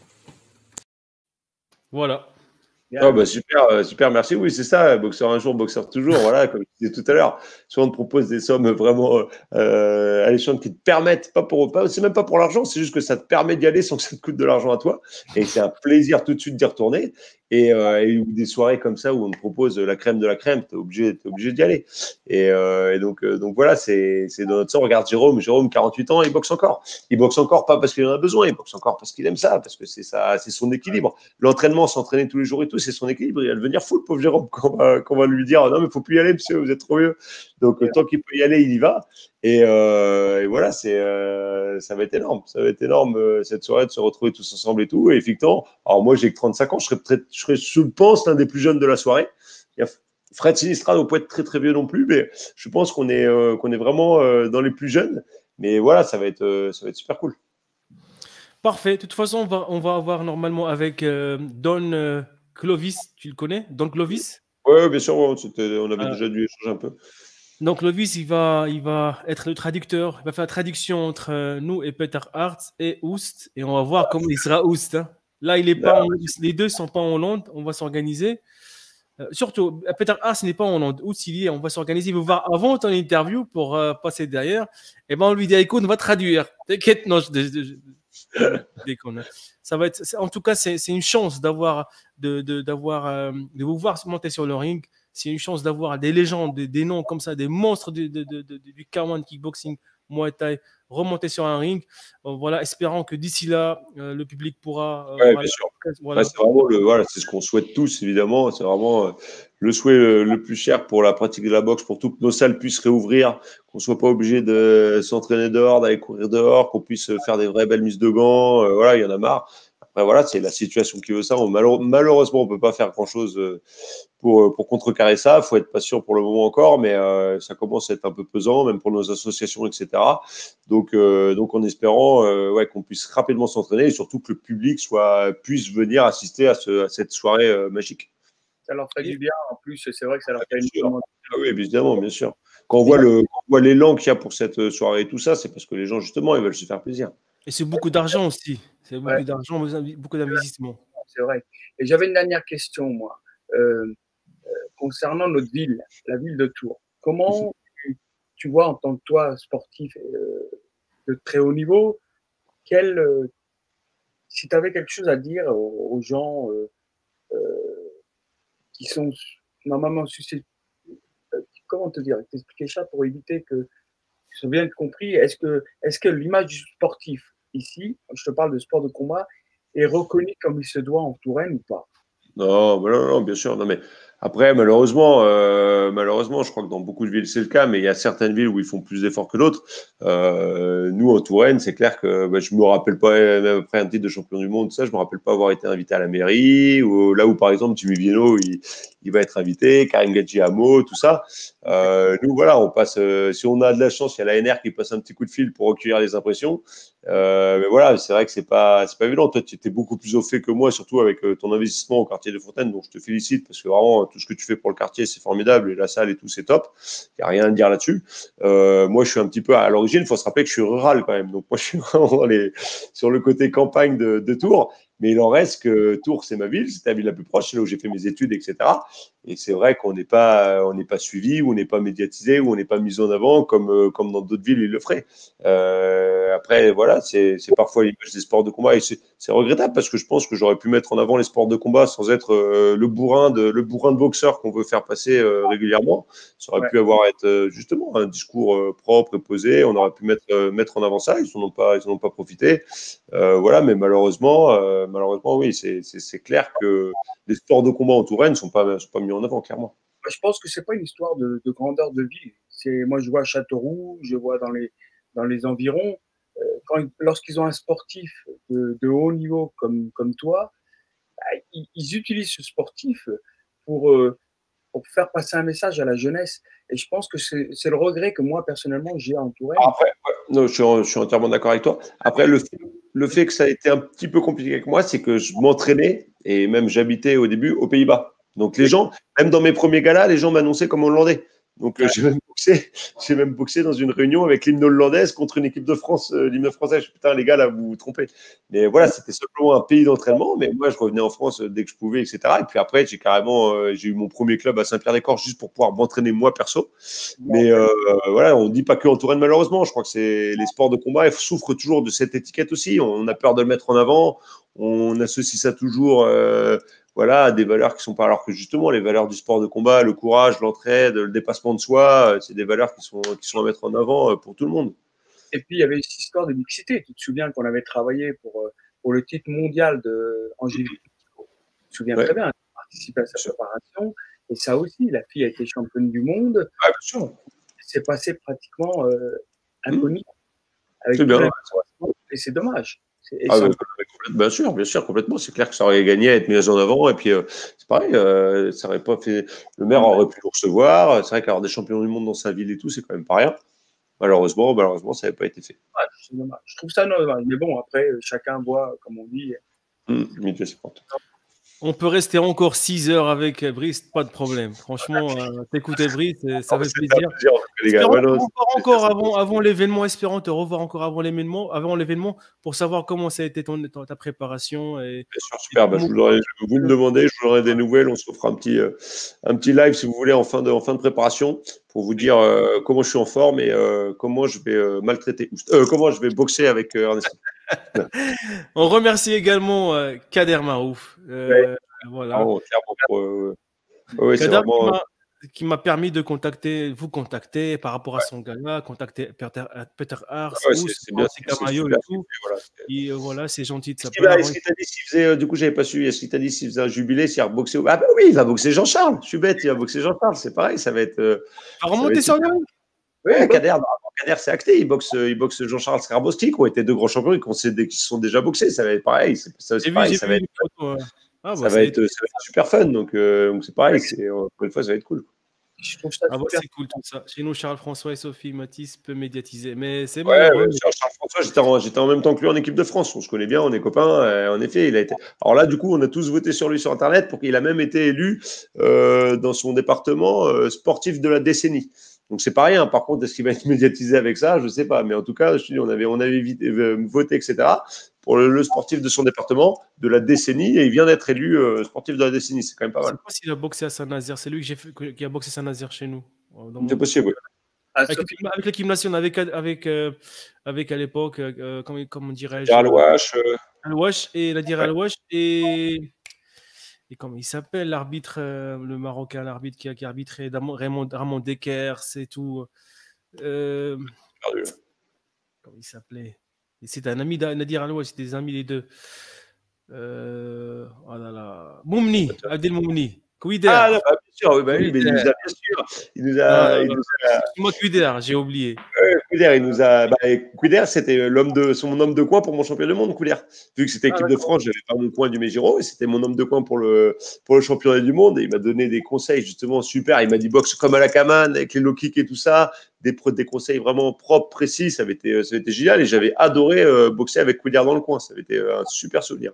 Voilà. Super, merci. Oui, c'est ça, boxeur un jour, boxeur toujours. Voilà, comme je disais tout à l'heure, soit on te propose des sommes vraiment alléchantes qui te permettent, c'est même pas pour l'argent, c'est juste que ça te permet d'y aller sans que ça te coûte de l'argent à toi. Et c'est un plaisir tout de suite d'y retourner. Et des soirées comme ça où on te propose la crème de la crème, t'es obligé d'y aller. Et donc voilà, c'est dans notre sang. Regarde Jérôme, 48 ans, il boxe encore. Il boxe encore pas parce qu'il en a besoin, il boxe encore parce qu'il aime ça, parce que c'est son équilibre. L'entraînement, s'entraîner tous les jours et tout, c'est son équilibre. Il va devenir fou, le pauvre Jérôme, qu'on va lui dire non mais faut plus y aller, monsieur, vous êtes trop vieux. Donc tant qu'il peut y aller, il y va. Et voilà, ça va être énorme. Ça va être énorme cette soirée de se retrouver tous ensemble et tout. Et effectivement, alors moi j'ai que 35 ans, je serais, je pense, l'un des plus jeunes de la soirée. Il y a Fred Sinistra ne doit pas être très très vieux non plus, mais je pense qu'on est vraiment dans les plus jeunes. Mais voilà, ça va être super cool. Parfait. De toute façon, on va avoir normalement avec Don Clovis. Tu le connais, Don Clovis? Oui, bien sûr. On avait déjà dû échanger un peu. Donc Clovis, il va être le traducteur. Il va faire la traduction entre nous et Peter Hart et Oust. Et on va voir comment il sera Oust. Là, les deux ne sont pas en Hollande. On va s'organiser. Surtout, Peter Hart n'est pas en Hollande. Oust, il y est. On va s'organiser. Il va voir avant ton interview pour passer derrière. Et ben on lui dit, écoute, on va traduire. T'inquiète, non, ça va être. En tout cas, c'est une chance de vous voir monter sur le ring. C'est une chance d'avoir des légendes, des noms comme ça, des monstres du K1 kickboxing, Muay Thai, remonter sur un ring. Voilà, espérant que d'ici là, le public pourra. Bien sûr. Voilà. C'est vraiment c'est ce qu'on souhaite tous, évidemment. C'est vraiment le souhait le plus cher pour la pratique de la boxe, pour tout que nos salles puissent réouvrir, qu'on soit pas obligé de s'entraîner dehors, d'aller courir dehors, qu'on puisse faire des vraies belles mises de gants. Voilà, il y en a marre. Après, voilà, c'est la situation qui veut ça. Malheureusement, on ne peut pas faire grand-chose pour contrecarrer ça. Il faut être patient pour le moment encore, mais ça commence à être un peu pesant, même pour nos associations, etc. Donc en espérant qu'on puisse rapidement s'entraîner et surtout que le public puisse venir assister à cette soirée magique. Ça leur ferait du bien. En plus, c'est vrai que ça leur fait Ah oui, évidemment, bien sûr. Quand on voit l'élan qu'il y a pour cette soirée et tout ça, c'est parce que les gens, justement, ils veulent se faire plaisir. Et c'est beaucoup d'argent aussi. C'est beaucoup d'argent, beaucoup d'investissement. C'est vrai. Et j'avais une dernière question, moi, concernant notre ville, la ville de Tours. Comment tu vois, en tant que toi, sportif de très haut niveau, si tu avais quelque chose à dire aux gens qui sont normalement susceptibles, comment te dire, t'expliquer ça pour éviter que je sois bien compris, est-ce que l'image du sportif ici, je te parle de sport de combat, est reconnue comme il se doit en Touraine ou pas? Non, bien sûr. Non, mais après, malheureusement, je crois que dans beaucoup de villes, c'est le cas, mais il y a certaines villes où ils font plus d'efforts que d'autres. Nous, en Touraine, c'est clair que je me rappelle pas, même après un titre de champion du monde, ça, je me rappelle pas avoir été invité à la mairie, ou là où, par exemple, Jimmy Vienno, il va être invité, Karim Gadji-Amo, tout ça. Nous, voilà, on passe, si on a de la chance, il y a l'ANR qui passe un petit coup de fil pour recueillir les impressions. Mais voilà, c'est vrai que c'est pas évident. Toi, tu étais beaucoup plus au fait que moi, surtout avec ton investissement au quartier de Fontaine. Donc, je te félicite parce que vraiment, tout ce que tu fais pour le quartier, c'est formidable. Et la salle et tout, c'est top. Il n'y a rien à dire là-dessus. Moi, je suis un petit peu à l'origine. Il faut se rappeler que je suis rural quand même. Donc, moi, je suis vraiment sur le côté campagne de Tours. Mais il en reste que Tours, c'est ma ville, c'est la ville la plus proche, c'est là où j'ai fait mes études, etc. Et c'est vrai qu'on n'est pas suivi, ou on n'est pas médiatisé, ou on n'est pas mis en avant comme dans d'autres villes ils le feraient. Après, voilà, c'est parfois l'image des sports de combat et c'est regrettable parce que je pense que j'aurais pu mettre en avant les sports de combat sans être le bourrin de boxeur qu'on veut faire passer régulièrement. Ça aurait pu être justement un discours propre et posé. On aurait pu mettre en avant ça. Ils n'en ont pas profité. Voilà, mais malheureusement, oui, c'est clair que les sports de combat en Touraine ne sont pas mis en avant, clairement. Je pense que ce n'est pas une histoire de grandeur de ville. Moi, je vois à Châteauroux, je vois dans les environs, lorsqu'ils ont un sportif de haut niveau comme toi, ils utilisent ce sportif pour faire passer un message à la jeunesse. Et je pense que c'est le regret que moi, personnellement, j'ai en Touraine. Après, non, je suis entièrement d'accord avec toi. Après, le fait que ça a été un petit peu compliqué avec moi, c'est que je m'entraînais et même j'habitais au début aux Pays-Bas. Donc les gens, même dans mes premiers galas, les gens m'annonçaient comme hollandais. Donc j'ai même boxé dans une réunion avec l'hymne hollandaise contre une équipe de France, l'hymne français. Putain, les gars, là, vous vous trompez. Mais voilà, c'était simplement un pays d'entraînement. Mais moi, je revenais en France dès que je pouvais, etc. Et puis après, j'ai eu mon premier club à Saint-Pierre-des-Corps juste pour pouvoir m'entraîner moi perso. Mais voilà, on ne dit pas que en Touraine, malheureusement. Je crois que les sports de combat souffrent toujours de cette étiquette aussi. On a peur de le mettre en avant. On associe ça toujours à des valeurs qui sont pas, alors que justement les valeurs du sport de combat, le courage, l'entraide, le dépassement de soi, c'est des valeurs qui sont à mettre en avant pour tout le monde. Et puis il y avait cette histoire de mixité. Tu te souviens qu'on avait travaillé pour le titre mondial de Angélique. Tu te souviens très bien, tu as participé à sa préparation. Et ça aussi, la fille a été championne du monde. Bien sûr. C'est passé pratiquement inconnu. C'est bien. Et c'est dommage. Bien sûr, complètement. C'est clair que ça aurait gagné à être mis en avant. Et puis, c'est pareil, ça aurait pas fait. Le maire aurait pu le recevoir. C'est vrai qu'avoir des champions du monde dans sa ville et tout, c'est quand même pas rien. Malheureusement, ça n'avait pas été fait. C'est dommage. Je trouve ça dommage. Mais bon, après, chacun voit, comme on dit. On peut rester encore 6 heures avec Brice, pas de problème. Franchement, t'écouter Brice, ça fait plaisir. Encore avant l'événement, espérons te revoir encore avant l'événement pour savoir comment ça a été ta préparation. Bien sûr, super. Vous me demandez, je vous donnerai des nouvelles. On se fera un petit live si vous voulez en fin de préparation pour vous dire comment je suis en forme et comment je vais comment je vais boxer avec Ernest. On remercie également Kader Marouf. Voilà. Kader qui m'a permis de vous contacter par rapport à son gala, contacter Peter Hars, c'est bien, Camayo et tout. Et voilà, c'est gentil de sa part. Est-ce qu'il t'a dit s'il faisait, du coup, j'avais pas su, est-ce qu'il t'a dit s'il faisait un jubilé, s'il a reboxé Ah, ben oui, il va boxer Jean-Charles. Je suis bête, il va boxer Jean-Charles. C'est pareil, ça va être. Va remonter sur lui. Oui, Kader Kader, c'est acté. Il boxe Jean-Charles Skarbowski, qui ont été 2 grands champions et qui se sont déjà boxés. Ça va être pareil. C'est pareil. Ça va être, ça va être super fun. Donc c'est pareil. Encore une fois, ça va être cool. Je trouve ça c'est cool tout ça. Chez nous, Charles-François et Sophie Matisse peut médiatiser. Mais c'est Charles-François, j'étais en même temps que lui en équipe de France. On se connaît bien, on est copains. En effet, il a été. Alors là, du coup, on a tous voté sur lui sur Internet pour qu'il a même été élu dans son département sportif de la décennie. Donc c'est pas rien. Par contre, est-ce qu'il va être médiatisé avec ça? Je sais pas. Mais en tout cas, je te dis, on avait voté, etc. pour le sportif de son département de la décennie et il vient d'être élu sportif de la décennie. C'est quand même pas mal. Je sais pas s'il a boxé à Saint-Nazaire. C'est lui qui a boxé Saint-Nazaire chez nous. C'est possible, oui. Avec l'équipe nationale, avec à l'époque, comment dirais-je, Al-Wash. Et la dire Al-Wash et comment il s'appelle l'arbitre, le Marocain, l'arbitre qui a arbitré Ramon Decker, c'est tout. Comment il s'appelait? C'est un ami d'Nadir Al-Wash, c'était des amis les deux. Oh là là, Moumni, Abdel Moumni. Kouider. Ah, bien sûr, oui, mais il nous a, bien sûr. C'est moi Kouider, j'ai oublié. Kouider, c'était mon homme de coin pour mon champion du monde, Kouider. Vu que c'était équipe de France, j'avais pas mon coin du Megiro, et c'était mon homme de coin pour le championnat du monde. Et il m'a donné des conseils justement super. Il m'a dit boxe comme à la Kaman, avec les low kicks et tout ça. Des conseils vraiment propres, précis. Ça avait été génial. Et j'avais adoré boxer avec Kouider dans le coin. Ça avait été un super souvenir.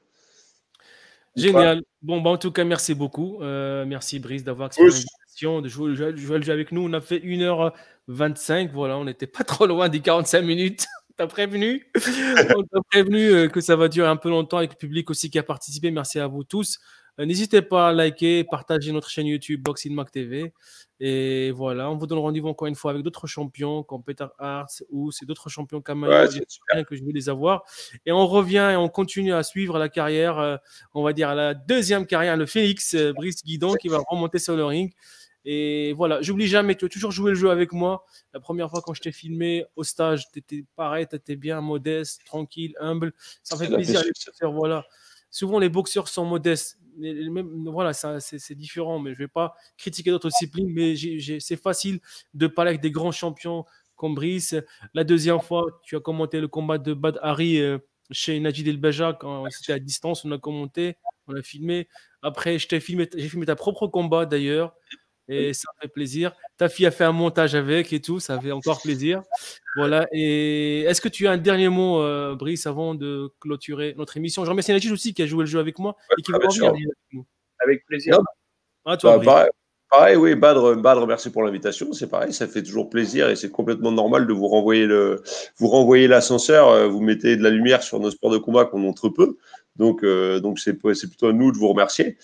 Génial. Bon, en tout cas, merci beaucoup. Merci, Brice, d'avoir accepté l'invitation, de jouer le jeu avec nous. On a fait 1h25. Voilà, on n'était pas trop loin des 45 minutes. T'as prévenu. On t'a prévenu que ça va durer un peu longtemps avec le public aussi qui a participé. Merci à vous tous. N'hésitez pas à liker, partager notre chaîne YouTube Boxing Mac TV. Et voilà, on vous donne rendez-vous encore une fois avec d'autres champions comme Peter Hart ou c'est d'autres champions comme que je veux les avoir. Et on revient et on continue à suivre la carrière, on va dire la deuxième carrière, le Phoenix, Brice Guidon qui va remonter sur le ring. Et voilà, j'oublie jamais, tu as toujours joué le jeu avec moi. La première fois quand je t'ai filmé au stage, tu étais pareil, tu étais bien modeste, tranquille, humble. Ça fait plaisir. Voilà. Souvent, les boxeurs sont modestes. Voilà, c'est différent, mais je ne vais pas critiquer d'autres disciplines, mais c'est facile de parler avec des grands champions comme Brice. La deuxième fois, tu as commenté le combat de Bad Hari chez Najid El Beja quand c'était à distance, on a commenté, on a filmé. Après, j'ai filmé ta propre combat d'ailleurs. Et ça fait plaisir. Ta fille a fait un montage avec et tout, ça fait encore plaisir. Voilà. Et est-ce que tu as un dernier mot, Brice, avant de clôturer notre émission? Je remercie Najid aussi qui a joué le jeu avec moi et qui va revenir avec nous. Avec plaisir. À toi, Brice. Pareil, oui, Badr, merci pour l'invitation. C'est pareil, ça fait toujours plaisir et c'est complètement normal de vous renvoyer l'ascenseur. Vous mettez de la lumière sur nos sports de combat qu'on montre peu. Donc c'est plutôt à nous de vous remercier.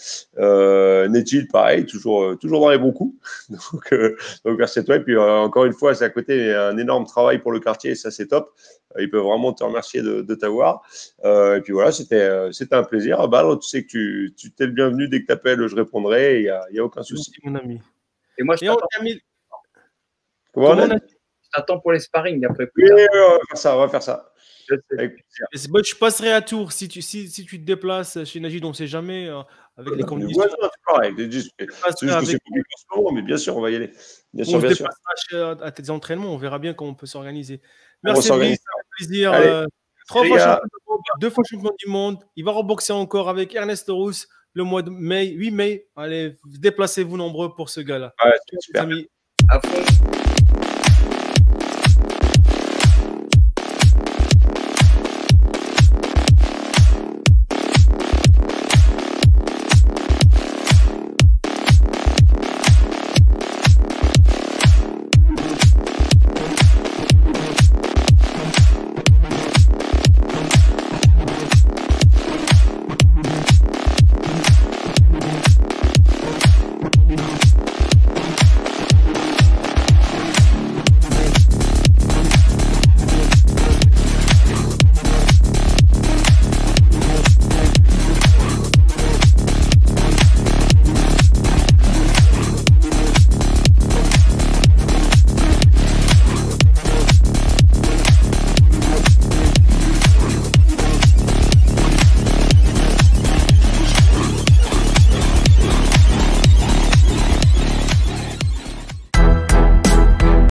Netil, pareil, toujours dans les bons coups. Donc merci à toi. Et puis encore une fois, c'est à côté un énorme travail pour le quartier et ça c'est top. Ils peuvent vraiment te remercier de t'avoir. Et puis voilà, c'était un plaisir. Badr, tu sais que tu t'es le bienvenu dès que tu appelles, je répondrai. Il y a aucun souci. Mon ami. Et moi je t'attends. Je t'attends pour les sparring après. Oui, on va faire ça. Je passerai à Tours si tu te déplaces chez Najid, on ne sait jamais avec les conditions. C'est pareil. C'est juste que c'est compliqué en ce moment, mais bien sûr, on va y aller. Bien sûr. À tes entraînements, on verra bien comment on peut s'organiser. Merci, Brice, ça fait plaisir. 2 fois champion du monde. Il va reboxer encore avec Ernest Rousse le mois de mai, 8 mai. Allez, déplacez-vous nombreux pour ce gars-là. Ouais, super. À fond.